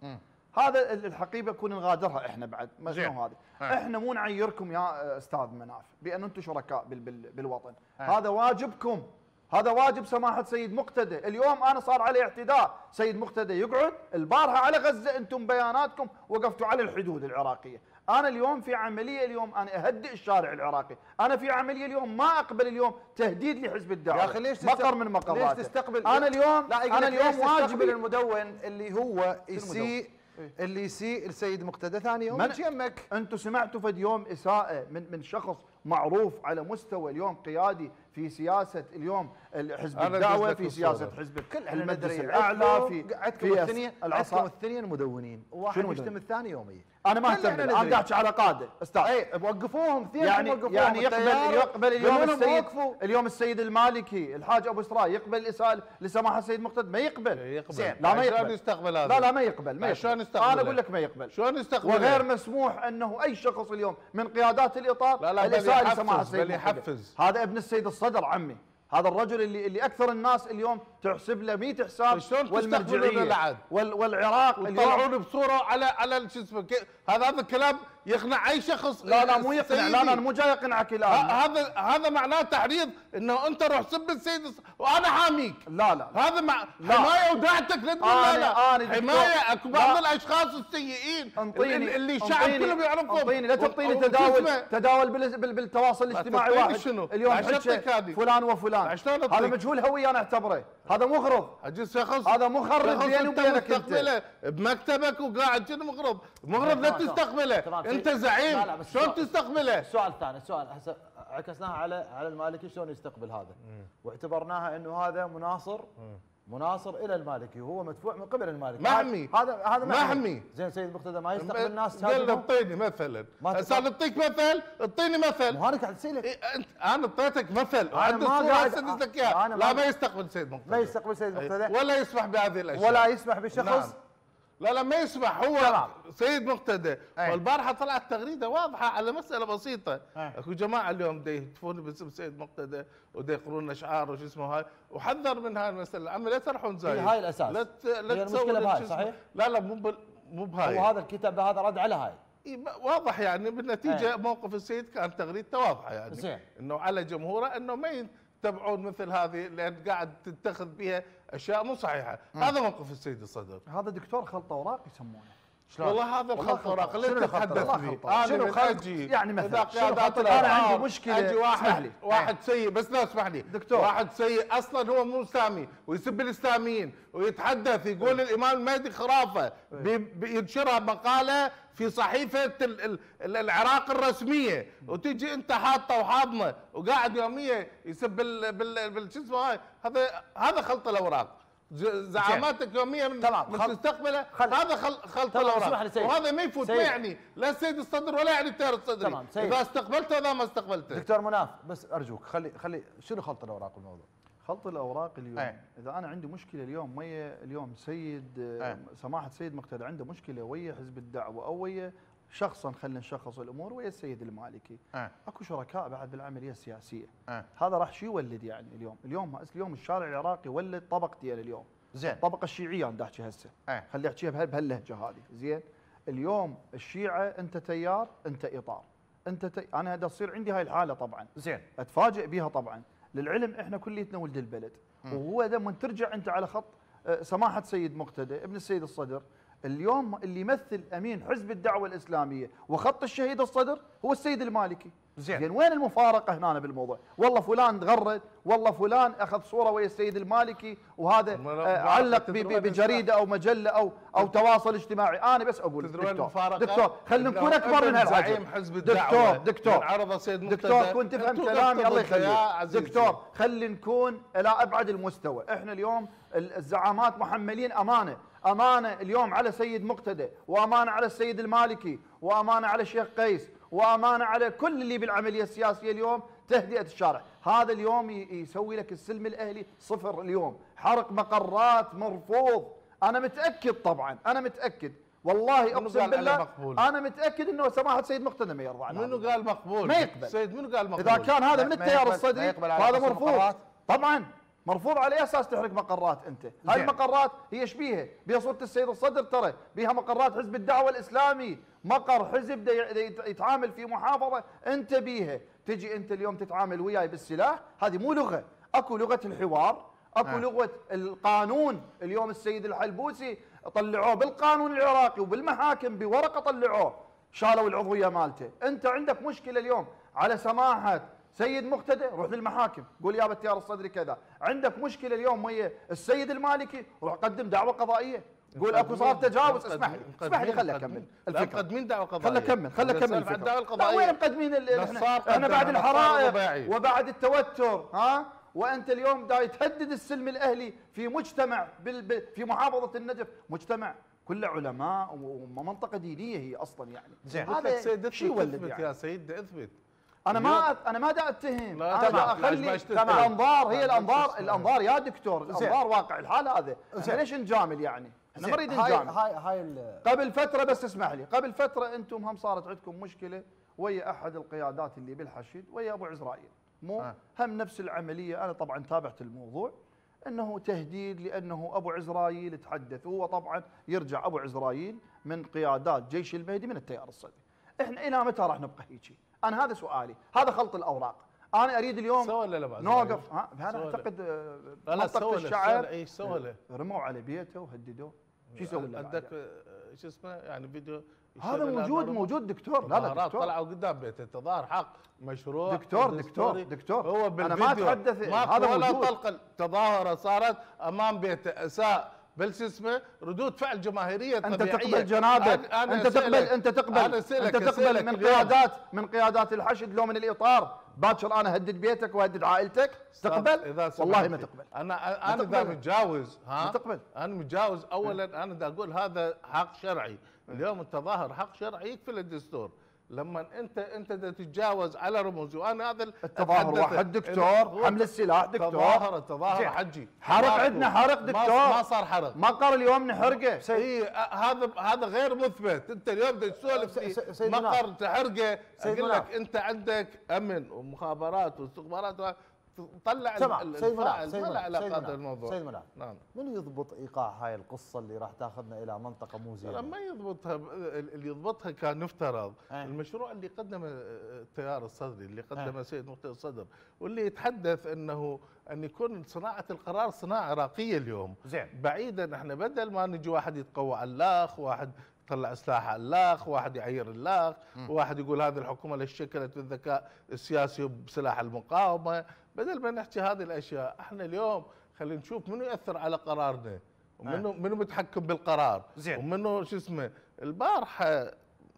هذا الحقيبه كون نغادرها احنا بعد ما شنو هذه. احنا مو نعيركم يا استاذ مناف بان انتم شركاء بال بال بالوطن، ها. هذا واجبكم، هذا واجب سماحه سيد مقتدى. اليوم انا صار علي اعتداء، سيد مقتدى يقعد. البارحه على غزه انتم بياناتكم وقفتوا على الحدود العراقيه. انا اليوم في عمليه، اليوم انا اهدئ الشارع العراقي، انا في عمليه اليوم ما اقبل اليوم تهديد لحزب الدعوه يا اخي. ليش مقر من مقراته؟ ليش تستقبل؟ انا اليوم لا انا اليوم واجبي المدون اللي هو يسيء اللي يسيء السيد مقتدى ثاني يوم من يمك. انتم سمعتوا فد يوم اساءه من من شخص معروف على مستوى اليوم قيادي في سياسه اليوم حزب الدعوه، في سياسه حزب المجلس الاعلى، في في العصا الثانيين مدونين، واحد يشتم الثاني يوميا. انا ما اهتم، انا احكي على قاده استاذ. اي وقفوهم اثنين، يعني وقفوهم يعني يقبل يقبل اليوم السيد اليوم السيد المالكي الحاج ابو اسراء يقبل الاساءه لسماحه السيد مقتدى؟ ما يقبل. يقبل. لا ما يقبل. شلون يستقبل هذا؟ لا لا ما يقبل. ما شلون يستقبل؟ انا اقول لك ما يقبل. شلون يستقبل؟ وغير مسموح انه اي شخص اليوم من قيادات الاطار لا لا الاساءه لسماحه السيد مقتدى يحفز. هذا ابن السيد الصدر عمي، هذا الرجل اللي اللي اكثر الناس اليوم تحسب له مئة حساب، والمرجعيه والعراق اليوم بصوره على على شو اسمه هذا هذا الكلام يقنع اي شخص. لا لا مو يقنع، لا لا انا مو جاي اقنعك الان. هذا هذا معناه تحريض انه انت روح سب السيد وانا حاميك. لا لا هذا مع حمايه ودعتك لا تقول لا لا حمايه. اكو بعض الاشخاص السيئين اللي الشعب كله بيعرفهم. انطيني لا تعطيني تداول تداول بالتواصل الاجتماعي واحد شنو؟ اليوم فلان وفلان، هذا مجهول هويه انا اعتبره، هذا مغرض. شخص هذا مخرب بيني وبينك انت بمكتبك وقاعد شنو مغرض؟ مغرض لا تستقبله، انت زعيم شلون تستقبله؟ السؤال الثاني، السؤال هسه عكسناها على على المالكي شلون يستقبل هذا؟ واعتبرناها انه هذا مناصر مناصر الى المالكي وهو مدفوع من قبل المالكي. محمي. هذا هذا محمي. زين سيد مقتدى ما يستقبل الناس. قال اعطيني مثلا، هسه اعطيك مثل، اعطيني مثل. مو انا قاعد اسالك. إيه انا اعطيتك مثل وعندي الصوره هسه لك اياها. لا ما يستقبل سيد مقتدى، ما يستقبل سيد مقتدى ولا يسمح بهذه الاشياء، ولا يسمح بشخص. نعم. لا لا ما يسمح. هو طبعا. سيد مقتدى. والبارحه طلعت تغريده واضحه على مساله بسيطه. اكو جماعه اليوم دا يهتفون باسم سيد مقتدى ودا يقرون اشعار وش اسمه هاي، وحذر من هاي المساله العامه لا ترحون زايد. هاي الاساس. لا لا تسوي بهاي صحيح؟ لا لا مو ب... مو بهاي. هو هذا الكتاب هذا رد على هاي. واضح يعني بالنتيجه. ايه. موقف السيد كان تغريدته واضحه يعني. زين. انه على جمهوره انه ما يتبعون مثل هذه لان قاعد تتخذ بها اشياء مو صحيحه. م. هذا موقف السيد الصدر. هذا دكتور خلط اوراق يسمونه. والله هذا الخلط اوراق اللي تتحدث فيه. انا من اجي يعني مثلا انا عندي مشكله. اجي واحد واحد سيء بس لا اسمح لي دكتور، واحد سيء اصلا هو مو اسلامي ويسب الاسلاميين ويتحدث يقول الامام المهدي خرافه، بينشرها مقاله في صحيفه العراق الرسميه، وتجي انت حاطه وحاضنه وقاعد يوميا يسب بال شو اسمه هاي. هذا هذا خلط الاوراق. زعاماتك يوميا من تستقبله. هذا خلط الاوراق وهذا ما يفوت. ما يعني لا السيد الصدر ولا يعني التيار الصدري. اذا استقبلته اذا ما استقبلته. دكتور مناف بس ارجوك خلي خلي شنو خلط الاوراق الموضوع؟ خلط الاوراق اليوم أي. اذا انا عندي مشكله اليوم ويا اليوم سيد أي. سماحه سيد مقتدى عنده مشكله ويا حزب الدعوه او ويا شخصا، خلينا نشخص الامور ويا السيد المالكي. أه. اكو شركاء بعد بالعمليه السياسيه. أه. هذا راح شو يولد يعني اليوم؟ اليوم اليوم الشارع العراقي ولد طبق ديال اليوم. زين. الطبقه الشيعيه انا احكي هسه. أه. خلي احكيها بهاللهجه هذه، زين؟ اليوم الشيعه انت تيار، انت اطار، انت تي... انا دا تصير عندي هاي الحاله طبعا. زين. اتفاجئ بها طبعا، للعلم احنا كليتنا ولد البلد. م. وهو لما ترجع انت على خط سماحه سيد مقتدى ابن السيد الصدر، اليوم اللي يمثل امين حزب الدعوه الاسلاميه وخط الشهيد الصدر هو السيد المالكي. زين. يعني وين المفارقه هنا بالموضوع؟ والله فلان تغرد، والله فلان اخذ صوره ويا السيد المالكي وهذا آه علق بجريده او مجله او او تواصل اجتماعي. انا بس اقول دكتور دكتور خلينا نكون اكبر من هالحجم. دكتور دكتور عرض السيد مقتدى دكتور كنت تفهم كلامي الله يخليك. دكتور خلينا نكون الى ابعد المستوى. احنا اليوم الزعامات محملين امانه، امانه اليوم على سيد مقتدى، وامانه على السيد المالكي، وامانه على الشيخ قيس، وامانه على كل اللي بالعمليه السياسيه اليوم تهدئه الشارع. هذا اليوم يسوي لك السلم الاهلي صفر. اليوم حرق مقرات مرفوض. انا متاكد طبعا، انا متاكد والله اقسم بالله انا متاكد انه سماحه سيد مقتدى ما يرضى عنه. منو قال مقبول؟ ما يقبل. سيد منو قال مقبول؟ اذا كان هذا من التيار الصدري هذا مرفوض طبعا. مرفوض على اي اساس تحرق مقرات انت؟ هاي المقرات هي ايش بيها؟ بيها صوره السيد الصدر، ترى بيها مقرات حزب الدعوه الاسلامي، مقر حزب يتعامل في محافظه انت بيها، تجي انت اليوم تتعامل وياي بالسلاح، هذه مو لغه، اكو لغه الحوار، اكو آه. لغه القانون. اليوم السيد الحلبوسي طلعوه بالقانون العراقي وبالمحاكم بورقه طلعوه، شالوا العضويه مالته، انت عندك مشكله اليوم على سماحه سيد مقتدى روح للمحاكم قول يا بالتيار الصدري كذا، عندك مشكله اليوم ويا السيد المالكي روح قدم دعوه قضائيه، قول اكو صار تجاوز. اسمح لي اسمح لي خلي اكمل الفكره. مقدمين دعوه قضائيه، خلي اكمل خلي اكمل الفكره. الدعوه القضائيه وين مقدمين؟ احنا بعد الحرائق وبعد التوتر ها، وانت اليوم دا تهدد السلم الاهلي في مجتمع في محافظه النجف، مجتمع كله علماء ومنطقه دينيه هي اصلا يعني. زين هذا شيء يولد يعني. يا سيد اثبت. انا ما انا ما دا اتهم، انا اخلي الانظار هي الانظار الانظار يا دكتور، الانظار واقع الحال هذا، ليش نجامل يعني؟ احنا ما نريد نجامل. هاي هاي قبل فتره بس اسمح لي، قبل فتره انتم هم صارت عندكم مشكله ويا احد القيادات اللي بالحشد ويا ابو عزرائيل، مو آه. هم نفس العمليه. انا طبعا تابعت الموضوع، انه تهديد لانه ابو عزرائيل تحدث، هو طبعا يرجع ابو عزرائيل من قيادات جيش المهدي من التيار الصدري. احنا الى متى راح نبقى هيجي؟ انا هذا سؤالي، هذا خلط الاوراق. انا اريد اليوم سوى ولا لا نوقف. ها انا اعتقد منطقه الشعب ايش سوى له؟ رموا على بيته وهددوه. شو يسوي له؟ عندك شو اسمه يعني فيديو هذا موجود موجود دكتور. لا لا دكتور طلعوا قدام بيته تظاهر حق مشروع دكتور دكتور دكتور هو بالفيديو انا ما اتحدث هذا ولا طلقه تظاهره صارت امام بيته اساء بل شو اسمه ردود فعل جماهيريه طبيعيه. انت تقبل جنابك، انت تقبل انت تقبل انت تقبل من قيادات من قيادات الحشد لو من الاطار باكر انا هدد بيتك وهدد عائلتك؟ تقبل؟ والله ما تقبل. انا انا اذا متجاوز ها تقبل. انا متجاوز اولا انا دا اقول هذا حق شرعي، اليوم التظاهر حق شرعي يكفل الدستور. لما انت انت تتجاوز على رموزي وانا هذا التظاهر واحد دكتور، حمل السلاح دكتور، تظاهر التظاهر حجي حرق عندنا حرق دكتور، ما صار حرق مقر اليوم نحرقه. اي هذا هذا غير مثبت. انت اليوم بدك تسولف في مقر تحرقه، اقول لك انت عندك امن ومخابرات واستخبارات طلع الفاعل ما له علاقه هذا الموضوع. سيد منى نعم من يضبط ايقاع هاي القصه اللي راح تاخذنا الى منطقه مو زينه؟ ما يضبطها، اللي يضبطها كان نفترض أه. المشروع اللي قدمه التيار الصدري اللي قدمه أه. سيد مقتدى الصدر، واللي يتحدث انه ان يكون صناعه القرار صناعه عراقيه اليوم. زين بعيدا احنا بدل ما نجي واحد يتقوى على الاخ، واحد طلع سلاح على الاخ، واحد يعير الاخ، واحد يقول هذه الحكومه اللي شكلت بالذكاء السياسي وبسلاح المقاومه، بدل ما نحكي هذه الاشياء احنا اليوم خلينا نشوف منو ياثر على قرارنا ومنو منو متحكم بالقرار. زين ومنو شو اسمه. البارحه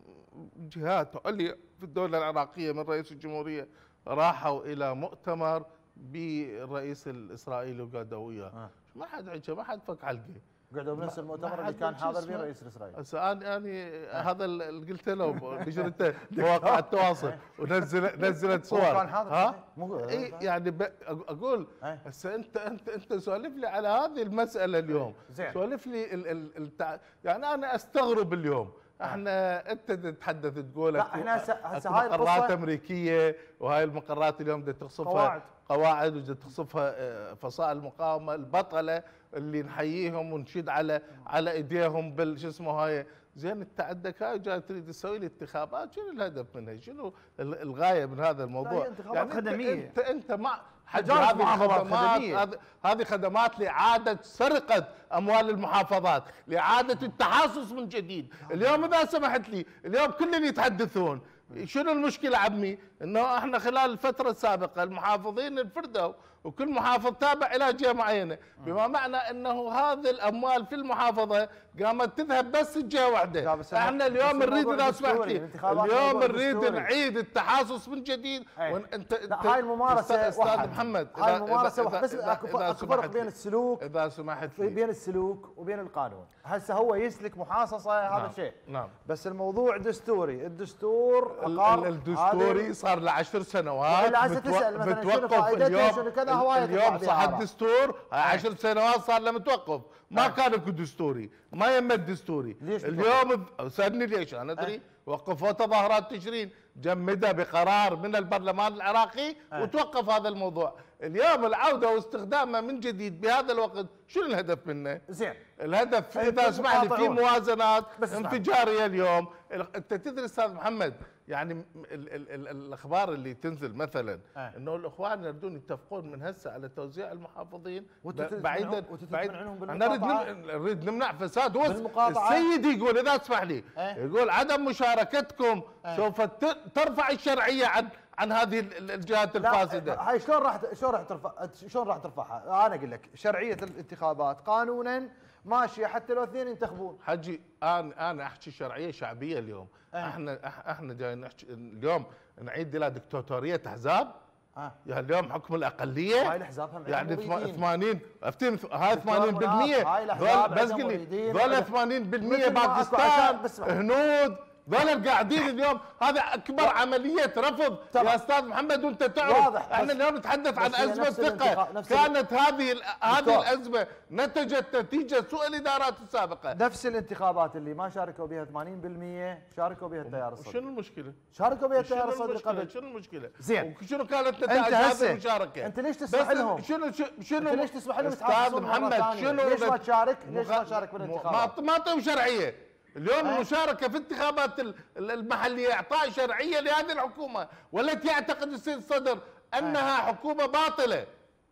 جهات عليا في الدوله العراقيه من رئيس الجمهوريه راحوا الى مؤتمر بالرئيس الاسرائيلي وقعدوا وياه، ما حد حكى ما حد فك حلقه، قعدوا بنفس المؤتمر اللي كان حاضر به الرئيس الاسرائيلي. هسه انا يعني هذا اللي قلت له نشرته مواقع التواصل ونزل نزلت صور. كان حاضر ها اي يعني اقول هسه انت انت انت سولف لي على هذه المساله اليوم، سولف لي ال ال ال يعني انا استغرب اليوم. احنا انت تتحدث تقول لا احنا هسه هاي مقرات امريكيه وهاي المقرات اليوم بدها تخصفها قواعد قواعد وبدها تخصفها فصائل المقاومه البطله اللي نحييهم ونشيد على على ايديهم بال شو اسمه هاي. زين انت عندك هاي جاي تريد تسوي لي انتخابات، شنو الهدف منها؟ شنو الغايه من هذا الموضوع؟ انتخابات يعني خدميه. انت انت مع هذه خدمات هذه خدمات لاعاده سرقه اموال المحافظات، لاعاده التحاصص من جديد. اليوم اذا سمحت لي اليوم كل اللي يتحدثون شنو المشكله عمي؟ انه احنا خلال الفتره السابقه المحافظين انفردوا وكل محافظ تابع الى جهه معينه، بما معنى انه هذه الاموال في المحافظه قامت تذهب بس جهه واحده. احنا اليوم نريد اذا سمحت لي اليوم نريد نعيد التحاصص من جديد. وانت هاي الممارسه استاذ محمد هاي الممارسه بس اكو فرق بين السلوك اذا سمحت لي بين السلوك وبين القانون. هسه هو يسلك محاصصه هذا الشيء نعم، بس الموضوع دستوري. الدستور الدستوري صار له عشر سنوات ولا تسال مثلا شنو فائدته شنو كذا هوايه. اليوم صح الدستور عشر سنوات صار له متوقف، ما كان اكو دستوري، ما يم الدستوري. اليوم سالني ليش انا ادري وقفوا تظاهرات تشرين، جمدها بقرار من البرلمان العراقي أه. وتوقف هذا الموضوع. اليوم العوده واستخدامها من جديد بهذا الوقت، شنو الهدف منه؟ زين الهدف اذا اسمح لي في موازنات انفجاريه اليوم. انت تدري استاذ محمد، يعني ال ال ال الاخبار اللي تنزل مثلا أه. انه الاخوان يريدون يتفقون من هسه على توزيع المحافظين بعيدا بعيدا نريد نريد نمنع فساد. هو السيد يقول اذا اسمح لي أه. يقول عدم مشاركتكم أه. سوف ترفع الشرعيه عن عن هذه الجهات الفاسده. هاي شلون راح شلون راح ترفع شلون راح ترفعها؟ انا اقول لك شرعيه الانتخابات قانونا ماشيه حتى لو اثنين ينتخبون. حجي انا انا احكي شرعيه شعبيه اليوم. أه. احنا احنا جاي نحكي اليوم نعيد الى دكتاتوريه احزاب. أه. يعني اليوم حكم الاقليه هاي الاحزاب هم يعني ثمانين افتين هاي ثمانين بالمئة بس قل لي ذول ثمانين بالمئة باكستان هنود ذول قاعدين اليوم. هذا اكبر عمليه رفض طبعا. يا استاذ محمد وانت تعرف واضح. احنا اليوم نتحدث عن ازمه ثقه كانت هذه هذه الازمه نتجت نتيجه سوء الادارات السابقه. نفس الانتخابات اللي ما شاركوا بها ثمانين بالمئة شاركوا بها التيار الصدري. شنو المشكله؟ شاركوا بها التيار الصدري قبل. شنو المشكله؟ زين وشنو كانت نتائج هذه المشاركه؟ انت ليش تسمح لهم؟ شنو شنو انت ليش تسمح لهم استاذ محمد شنو ليش ما تشارك؟ ليش ما تشارك بالانتخابات؟ ما اعطيهم شرعيه. اليوم أه؟ المشاركة في الانتخابات المحلية إعطاء شرعية لهذه الحكومة، والتي يعتقد السيد الصدر أنها أه؟ حكومة باطلة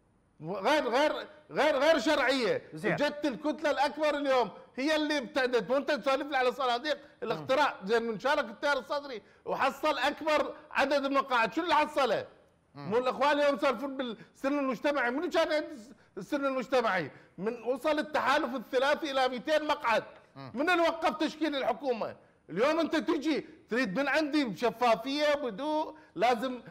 غير غير غير غير شرعية. جت الكتلة الأكبر اليوم هي اللي ابتدت، وأنت تسولف لي على صناديق الاقتراع. زين من شارك التيار الصدري وحصل أكبر عدد المقاعد، شو اللي حصله؟ مو الإخوان اليوم يسولفون بالسلم المجتمعي، منو كان السلم المجتمعي؟ من وصل التحالف الثلاثي إلى مئتين مقعد. من اللي وقف تشكيل الحكومه؟ اليوم انت تجي تريد من عندي بشفافيه بهدوء، لازم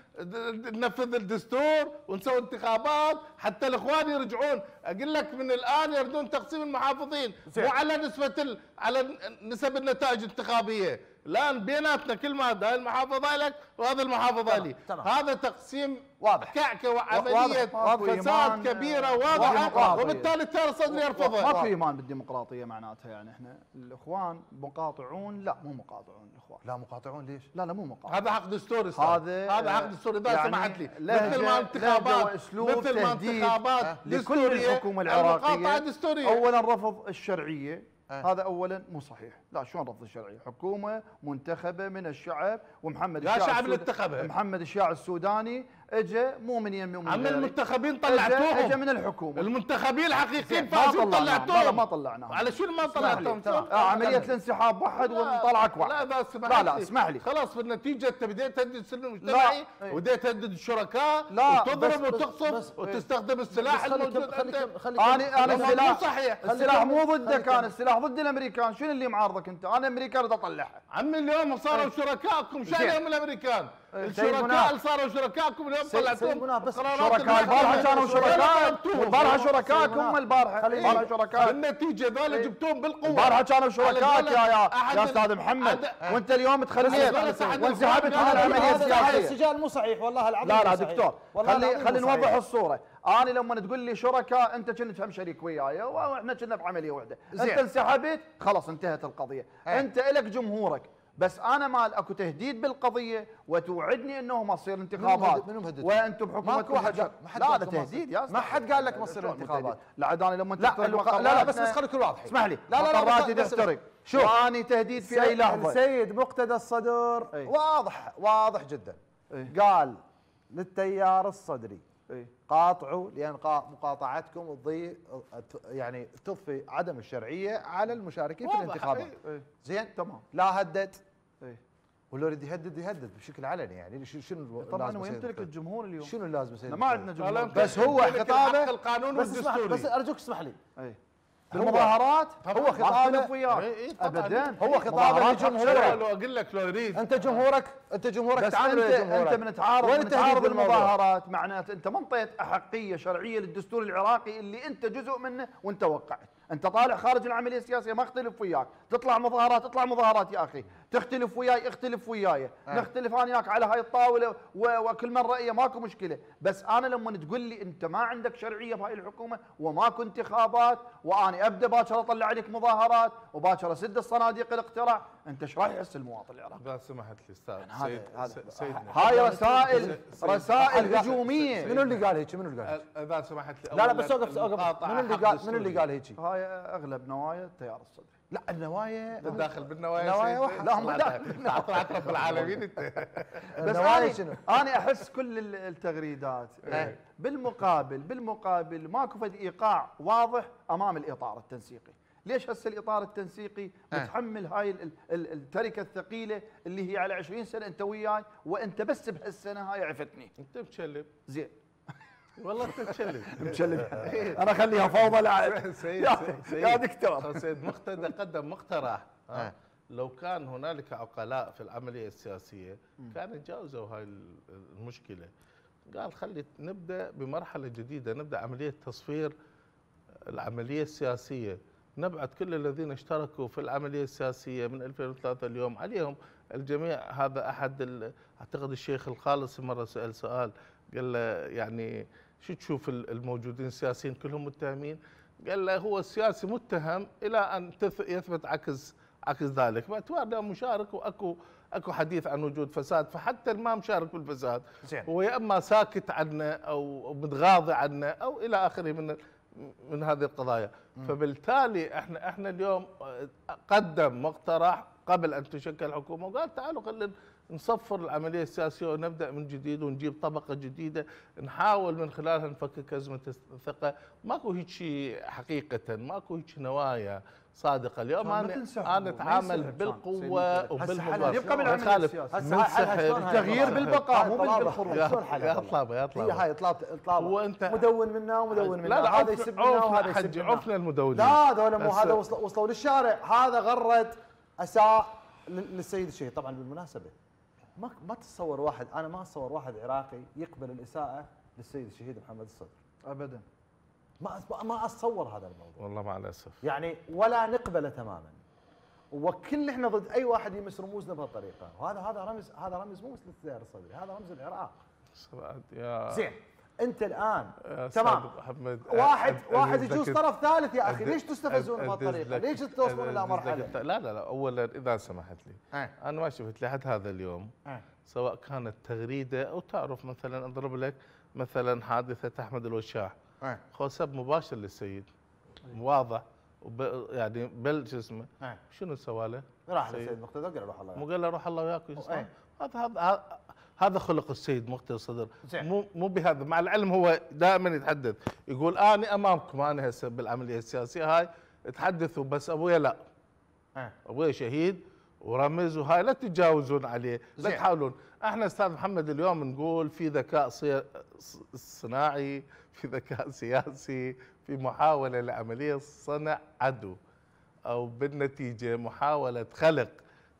ننفذ الدستور ونسوي انتخابات حتى الاخوان يرجعون. اقول لك من الان يريدون تقسيم المحافظين مو على نسبه ال... على نسب النتائج الانتخابيه، الان بيناتنا كل ما هذا المحافظه لك وهذا المحافظه لي. هذا تقسيم واضح، كعكه وعمليه فساد كبيره واضحه، وبالتالي التيار الصدري يرفضها. ما في ايمان بالديمقراطيه معناتها. يعني احنا الاخوان مقاطعون؟ لا مو مقاطعون الاخوان. لا مقاطعون ليش؟ لا لا مو مقاطع. هذا حق دستوري. هذا هذا حق دستوري اذا يعني سمحت لي. مثل ما انتخابات مثل ما انتخابات لكل الحكومه العراقيه. اولا رفض الشرعيه أه. هذا اولا مو صحيح. لا شلون رفض الشرعيه؟ حكومه منتخبه من الشعب، ومحمد الشاع شعب اللي انتخبها. محمد الشاع السوداني اجى مو من يم من عم المنتخبين طلعتوهم. اجى من الحكومه. المنتخبين الحقيقيين فازوا طلعتوهم. لا ما طلعناهم. على شو ما طلعتوهم؟ آه عمليه الانسحاب واحد ونطلعك واحد. لا لا اسمح لا لا اسمح لي. خلاص في النتيجه انت بديت تهدد السلم المجتمعي وبديت تهدد الشركاء وتضرب وتقصف وتستخدم السلاح الموجود عندك. انا انا السلاح صحيح. السلاح مو ضدك، انا السلاح ضد الامريكان. شنو اللي معارضك انت؟ انا امريكان بدي اطلعها. عمي اليوم صاروا شركائكم. شو عليهم الامريكان؟ الشركاء اللي صاروا شركائكم اليوم طلعتوهم بس شركاء البارحه كانوا شركاء، والبارحه شركائكم البارحه البارحه شركاء. بالنتيجه ذول جبتوهم بالقوه. البارحه كانوا شركائك يا يا يا استاذ محمد، وانت اليوم تخليت وانسحبت من العمليه السياسيه. السجال مو صحيح والله العظيم. لا لا دكتور خلي خلي نوضح الصوره. انا لما تقول لي شركاء انت كنت تفهم شريك وياي واحنا كنا بعمليه واحده. انت انسحبت خلاص انتهت القضيه. انت الك جمهورك، بس انا مال اكو تهديد بالقضيه وتوعدني انه ما تصير انتخابات وانتم بحكومتكم. لا هذا تهديد يا استاذ. ما حد قال لك ما تصير انتخابات. لا عاد انا لما لا لا لا بس بس خلي كل واضح. اسمح لي. لا لا مقراتي تحترق. شوف اني تهديد في اي لحظه. السيد مقتدى الصدر واضح واضح جدا قال للتيار الصدري قاطعوا لان مقاطعتكم تضيع يعني تضفي عدم الشرعيه على المشاركين في الانتخابات. زين تمام. لا هدد ولا يريد يهدد يهدد بشكل علني. يعني شنو طبعا هو يمتلك الجمهور اليوم. شنو اللازم يصير؟ ما عندنا جمهور بس هو خطابه القانون والدستوري. بس ارجوك اسمح لي بالمظاهرات هو خطابه وياك ابدا. هو خطابه لجمهوره. لو اقول لك لو يريد انت جمهورك انت جمهورك تعامل انت انت من تعارض من تعارض المظاهرات معناته انت ما انطيت احقيه شرعيه للدستور العراقي اللي انت جزء منه وانت وقعت. انت طالع خارج العمليه السياسيه ما اختلف وياك، تطلع مظاهرات اطلع مظاهرات يا اخي، تختلف وياي اختلف وياي، أه. نختلف انا وياك على هاي الطاوله وكل من رايه ماكو مشكله، بس انا لما تقول لي انت ما عندك شرعيه بهاي الحكومه وماكو انتخابات وانا ابدا باكر اطلع عليك مظاهرات وباكر اسد الصناديق الاقتراع، انت ايش راح يحس المواطن العراقي؟ اذا سمحت لي استاذ سيد سيدنا هاي رسائل رسائل هجوميه. منو اللي قال هيك؟ منو اللي قال هيك؟ اذا سمحت لي لا لا بس اوقف اوقف، منو اللي قال منو اللي قال هيك؟ هاي اغلب نوايا التيار الصدري. لا النوايا داخل بالنوايا نوايا واحد. لا هم لا طلعت رب العالمين انت. بس النوايا شنو؟ انا احس كل التغريدات بالمقابل بالمقابل ماكو فد ايقاع واضح امام الاطار التنسيقي. ليش هسه الاطار التنسيقي متحمل هاي التركه الثقيله اللي هي على عشرين سنه انت وياي وانت بس بهالسنه هاي عفتني. انت مشلب زين والله انت مشلب مشلب انا اخليها فوضى لا سيد يا دكتور. سيد مقتدى قدم مقترح لو كان هنالك عقلاء في العمليه السياسيه كانوا تجاوزوا هاي المشكله. قال خلي نبدا بمرحله جديده، نبدا عمليه تصفير العمليه السياسيه، نبعث كل الذين اشتركوا في العمليه السياسيه من ألفين وثلاثة اليوم عليهم الجميع. هذا احد اعتقد الشيخ الخالص مره سال سؤال قال له يعني شو تشوف الموجودين السياسيين كلهم متهمين؟ قال له هو السياسي متهم الى ان يثبت عكس عكس ذلك، باعتبار مشارك واكو اكو حديث عن وجود فساد، فحتى ما مشارك بالفساد هو يا اما ساكت عنه او متغاضي عنه او الى اخره من من هذه القضايا. م. فبالتالي احنا احنا اليوم قدم مقترح قبل ان تشكل الحكومه وقال تعالوا خلينا نصفر العمليه السياسيه ونبدا من جديد ونجيب طبقه جديده نحاول من خلالها نفكك ازمه الثقه. ماكو هيك شيء حقيقه، ماكو هيك نوايا صادقه. اليوم انا انا اتعامل بالقوه وبالمباشره يبقى بالعمليه السياسيه التغيير بالبقاء مو بالخروج. يا طلابه يا طلابه هي هاي طلابه طلابه وانت مدون منا ومدون منا، لا لا هذا يسب منا وهذا يسب منا. عفنا المدونين لا هذول مو هذا وصلوا وصلوا للشارع، هذا غرد اساء للسيد الشهيد. طبعا بالمناسبه ما ما تتصور واحد، انا ما اتصور واحد عراقي يقبل الاساءه للسيد الشهيد محمد الصدر ابدا. ما ما اتصور هذا الموضوع والله مع الاسف، يعني ولا نقبله تماما. وكل احنا ضد اي واحد يمس رموزنا بهالطريقه، وهذا هذا رمز هذا رمز مو بس للتيار الصدري، هذا رمز العراق. يا زين انت الان تمام محمد واحد واحد يجوز طرف ثالث يا اخي، ليش تستفزون بهالطريقه؟ ليش توصلون الى مرحله؟ لا لا لا اولا اذا سمحت لي أه. انا ما شفت لحد هذا اليوم أه. سواء كانت تغريده او تعرف مثلا اضرب لك مثلا حادثه احمد الوشاح أه. خوسب مباشر للسيد أه. واضح وب... يعني بل شو اسمه أه. شنو سوى له؟ راح للسيد مقتدى قال له روح الله مو قال له روح الله وياك أه. هذا هذا هذا خلق السيد مقتدى الصدر. مو مو بهذا، مع العلم هو دائما يتحدث يقول انا امامكم انا هسه بالعمليه السياسيه هاي تحدثوا بس ابويا لا أه. ابويا شهيد ورمز وهاي لا تتجاوزون عليه، لا تحاولون. احنا استاذ محمد اليوم نقول في ذكاء صناعي، في ذكاء سياسي، في محاوله لعمليه صنع عدو او بالنتيجه محاوله خلق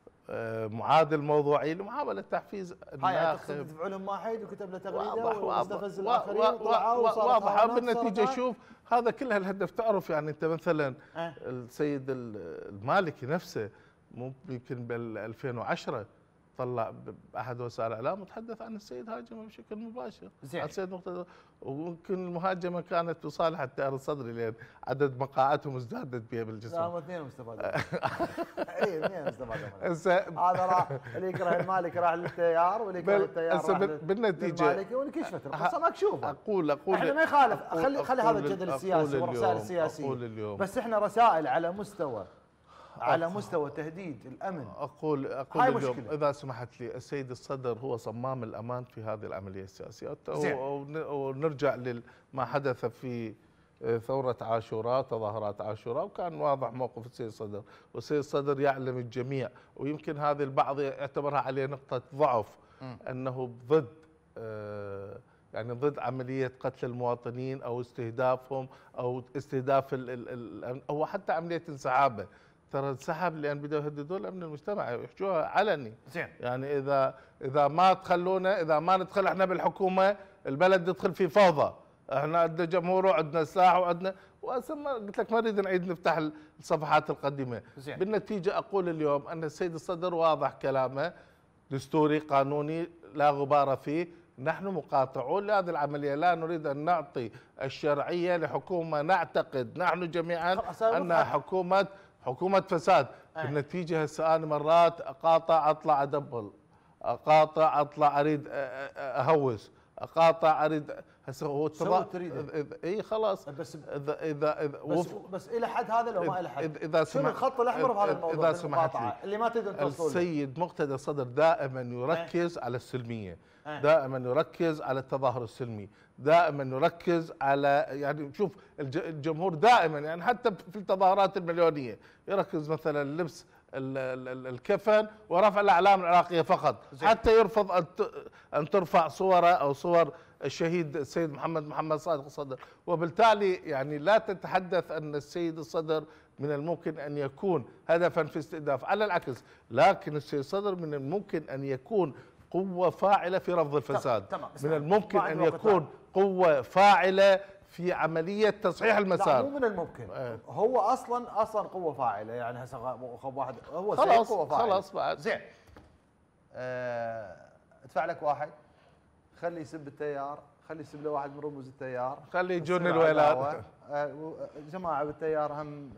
معادل موضوعي لمحاوله تحفيز الناخب. هاي تقصد تدفعوا لهم واحد وكتب له تغريده واستفز الاخرين وطلعوا واضحه بالنتيجه. شوف هذا كلها الهدف. تعرف يعني انت مثلا أه؟ السيد المالكي نفسه ممكن بال ألفين وعشرة طلع باحد وسائل الاعلام وتحدث عن السيد هاجمه بشكل مباشر عن السيد مقتدى، وممكن المهاجمه كانت بصالح التيار الصدري لان عدد مقاعدهم ازدادت بها بالجسم. لا اثنين مستفادين. اي اثنين مستفادين. هذا راح اللي يكره المالك راح للتيار واللي يكره التيار راح بالنتيجه المالكي وانكشفت القصه مكشوفه. اقول اقول احنا ما يخالف، خلي خلي هذا الجدل السياسي والرسائل السياسيه، بس احنا رسائل على مستوى على مستوى تهديد الامن. اقول اقول اليوم مشكلة. اذا سمحت لي السيد الصدر هو صمام الامان في هذه العمليه السياسيه، ونرجع لما حدث في ثوره عاشوراء تظاهرات عاشوراء وكان واضح موقف السيد الصدر، والسيد الصدر يعلم الجميع، ويمكن هذا البعض يعتبرها عليه نقطه ضعف م. انه ضد يعني ضد عمليه قتل المواطنين او استهدافهم او استهداف ال او حتى عمليه انسحابه. ترى انسحب لان بدأوا يهددوا الامن المجتمعي ويحكوها علني. زين يعني اذا اذا ما تخلونا، اذا ما ندخل احنا بالحكومه البلد يدخل في فوضى، احنا عندنا جمهور وعندنا سلاح وعندنا واسمى قلت لك ما نريد نعيد نفتح الصفحات القديمه. بالنتيجه اقول اليوم ان السيد الصدر واضح كلامه، دستوري قانوني لا غبار فيه. نحن مقاطعون لهذه العمليه، لا نريد ان نعطي الشرعيه لحكومه نعتقد نحن جميعا انها حكومه حكومه فساد. بالنتيجه هسه انا مرات اقاطع اطلع ادبل، اقاطع اطلع اريد اهوس، اقاطع اريد هسه هو تريد اي خلاص. بس اذا اذا, إذا بس, بس الى حد هذا لو ما الى حد اذا شنو الخط الاحمر بهذا الموضوع؟ اذا سمحت لي اللي ما تقدر توصل. السيد مقتدى الصدر دائما يركز على السلميه، دائما يركز على التظاهر السلمي، دائما يركز على يعني شوف الجمهور دائما يعني حتى في التظاهرات المليونيه يركز مثلا لبس الكفن ورفع الاعلام العراقيه فقط، حتى يرفض ان ان ترفع صوره او صور الشهيد السيد محمد محمد صادق الصدر. وبالتالي يعني لا تتحدث ان السيد الصدر من الممكن ان يكون هدفا في استهداف، على العكس، لكن السيد الصدر من الممكن ان يكون قوه فاعله في رفض الفساد، تمام. من الممكن ان يكون قوه فاعله في عمليه تصحيح المسار. لا مو من الممكن، اه. هو اصلا اصلا قوه فاعله، يعني هسه واحد هو خلاص قوه فاعله. خلاص بعد زين. اه ادفع لك واحد، خلي يسب التيار، خلي يسب له واحد من رموز التيار، خلي يجون الولاد. اه جماعه بالتيار هم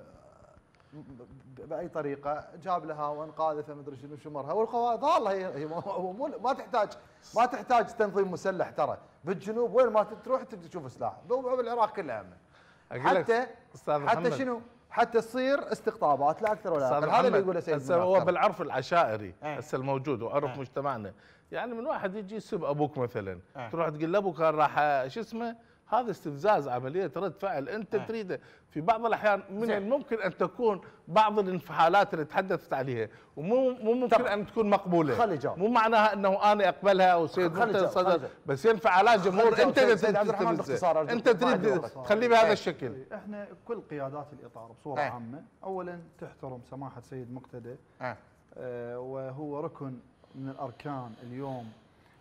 باي طريقه جاب لها وانقاذها مدري شنو شمرها، والقوات ضاله هي, هي ما تحتاج ما تحتاج تنظيم مسلح. ترى بالجنوب وين ما تروح تشوف سلاح، بالعراق كلها حتى حتى شنو حتى تصير استقطابات لا اكثر ولا اقل. هذا اللي يقوله سيد هسه هو بالعرف العشائري هسه الموجود وعرف مجتمعنا، يعني من واحد يجي يسب ابوك مثلا تروح تقول له ابوك كان راح شو اسمه، هذا استفزاز، عمليه رد فعل انت أه. تريده. في بعض الاحيان من زي. الممكن ان تكون بعض الانفعالات اللي تحدثت عليها ومو مو ممكن طبعا. ان تكون مقبوله، خلي جاوب. مو معناها انه انا اقبلها او سيد مقتدى الصدر، بس انفعالات جمهور انت تستفزها، انت تريد تخليه بهذا الشكل. احنا كل قيادات الاطار بصوره أه. عامه اولا تحترم سماحه سيد مقتدى أه. آه وهو ركن من الاركان اليوم،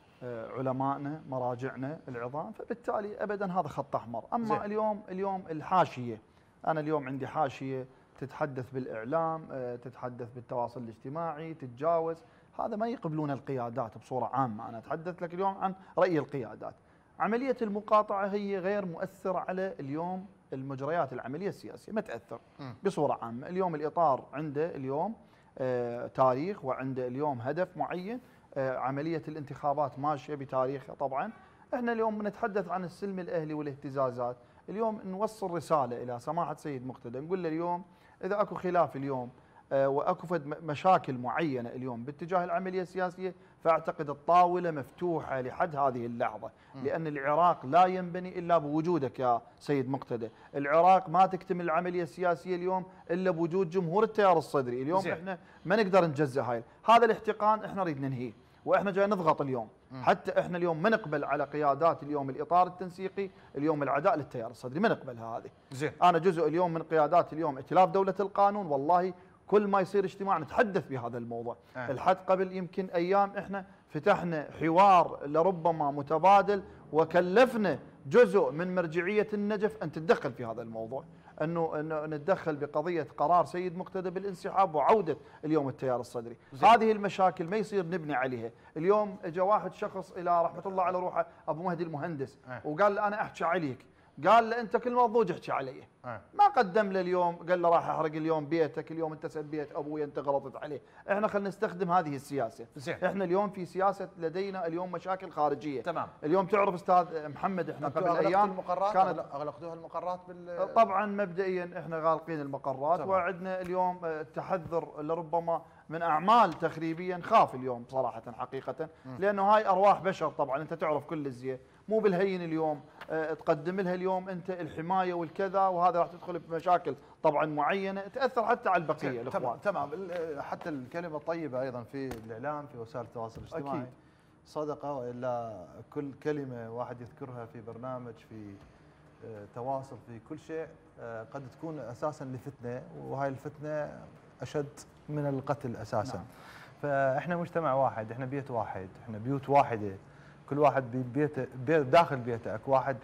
علمائنا مراجعنا العظام، فبالتالي ابدا هذا خط احمر. اما زي. اليوم اليوم الحاشيه، انا اليوم عندي حاشيه تتحدث بالاعلام، تتحدث بالتواصل الاجتماعي، تتجاوز، هذا ما يقبلون القيادات بصوره عامه. انا اتحدث لك اليوم عن راي القيادات. عمليه المقاطعه هي غير مؤثره على اليوم المجريات العمليه السياسيه، ما تاثر بصوره عامه. اليوم الاطار عنده اليوم آه تاريخ وعنده اليوم هدف معين، عملية الانتخابات ماشية بتاريخها. طبعا احنا اليوم نتحدث عن السلم الاهلي والاهتزازات، اليوم نوصل رسالة الى سماحة سيد مقتدى، نقول له اليوم اذا اكو خلاف اليوم واكو فد مشاكل معينة اليوم باتجاه العملية السياسية، فاعتقد الطاولة مفتوحة لحد هذه اللحظة، لان العراق لا ينبني الا بوجودك يا سيد مقتدى، العراق ما تكتمل العملية السياسية اليوم الا بوجود جمهور التيار الصدري. اليوم زي. احنا ما نقدر نجزء هاي هذا الاحتقان، احنا نريد ننهيه، واحنا جاي نضغط اليوم. م. حتى احنا اليوم ما نقبل على قيادات اليوم الاطار التنسيقي اليوم العداء للتيار الصدري، ما نقبلها هذه. زين. انا جزء اليوم من قيادات اليوم ائتلاف دولة القانون، والله كل ما يصير اجتماع نتحدث بهذا الموضوع. أه. الحد قبل يمكن ايام احنا فتحنا حوار لربما متبادل، وكلفنا جزء من مرجعية النجف ان تتدخل في هذا الموضوع، انه انه نتدخل بقضيه قرار سيد مقتدى بالانسحاب وعوده اليوم التيار الصدري. زي. هذه المشاكل ما يصير نبني عليها. اليوم اجى واحد شخص الى رحمه الله على روحه ابو مهدي المهندس أه. وقال له انا احكي عليك، قال له انت كل ما تضوج احكي علي. أه. ما قدم له اليوم قال له راح احرق اليوم بيتك، اليوم انت سبيت ابوي انت غلطت عليه. احنا خلينا نستخدم هذه السياسه. زي. احنا اليوم في سياسه لدينا اليوم مشاكل خارجيه. تمام. اليوم تعرف استاذ محمد احنا قبل ايام المقرات كانت اغلقتوها المقرات بال طبعا مبدئيا احنا غالقين المقرات، وعندنا اليوم التحذر لربما من اعمال تخريبيه نخاف اليوم صراحه حقيقه، لانه هاي ارواح بشر طبعا انت تعرف كل الزيه، مو بالهين اليوم اه تقدم لها اليوم انت الحمايه والكذا، وهذا راح تدخل بمشاكل طبعا معينه تاثر حتى على البقيه الاخوان. تمام. حتى الكلمه الطيبه ايضا في الاعلام في وسائل التواصل الاجتماعي أكيد. صدقه، والا كل كلمه واحد يذكرها في برنامج في اه تواصل في كل شيء اه قد تكون اساسا لفتنه، وهاي الفتنه اشد من القتل اساسا. نعم. فاحنا مجتمع واحد، احنا بيت واحد، احنا بيوت واحده، كل واحد ببيته بيت داخل بيته اكو واحد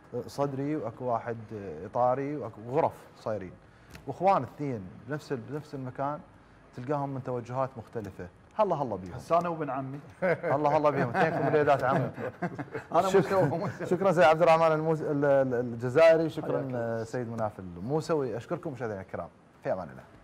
صدري واكو واحد اطاري واكو غرف صايرين، واخوان اثنين بنفس بنفس المكان تلقاهم من توجهات مختلفه. هلا هلا بيهم. هسه انا وابن عمي. هلا هلا بيهم، اثنينكم ريادات عمي. انا شكرا شكرا سيد عبد الرحمن الموس... الجزائري، شكرا سيد مناف الموسوي، اشكركم مشاهدينا الكرام، في امان الله.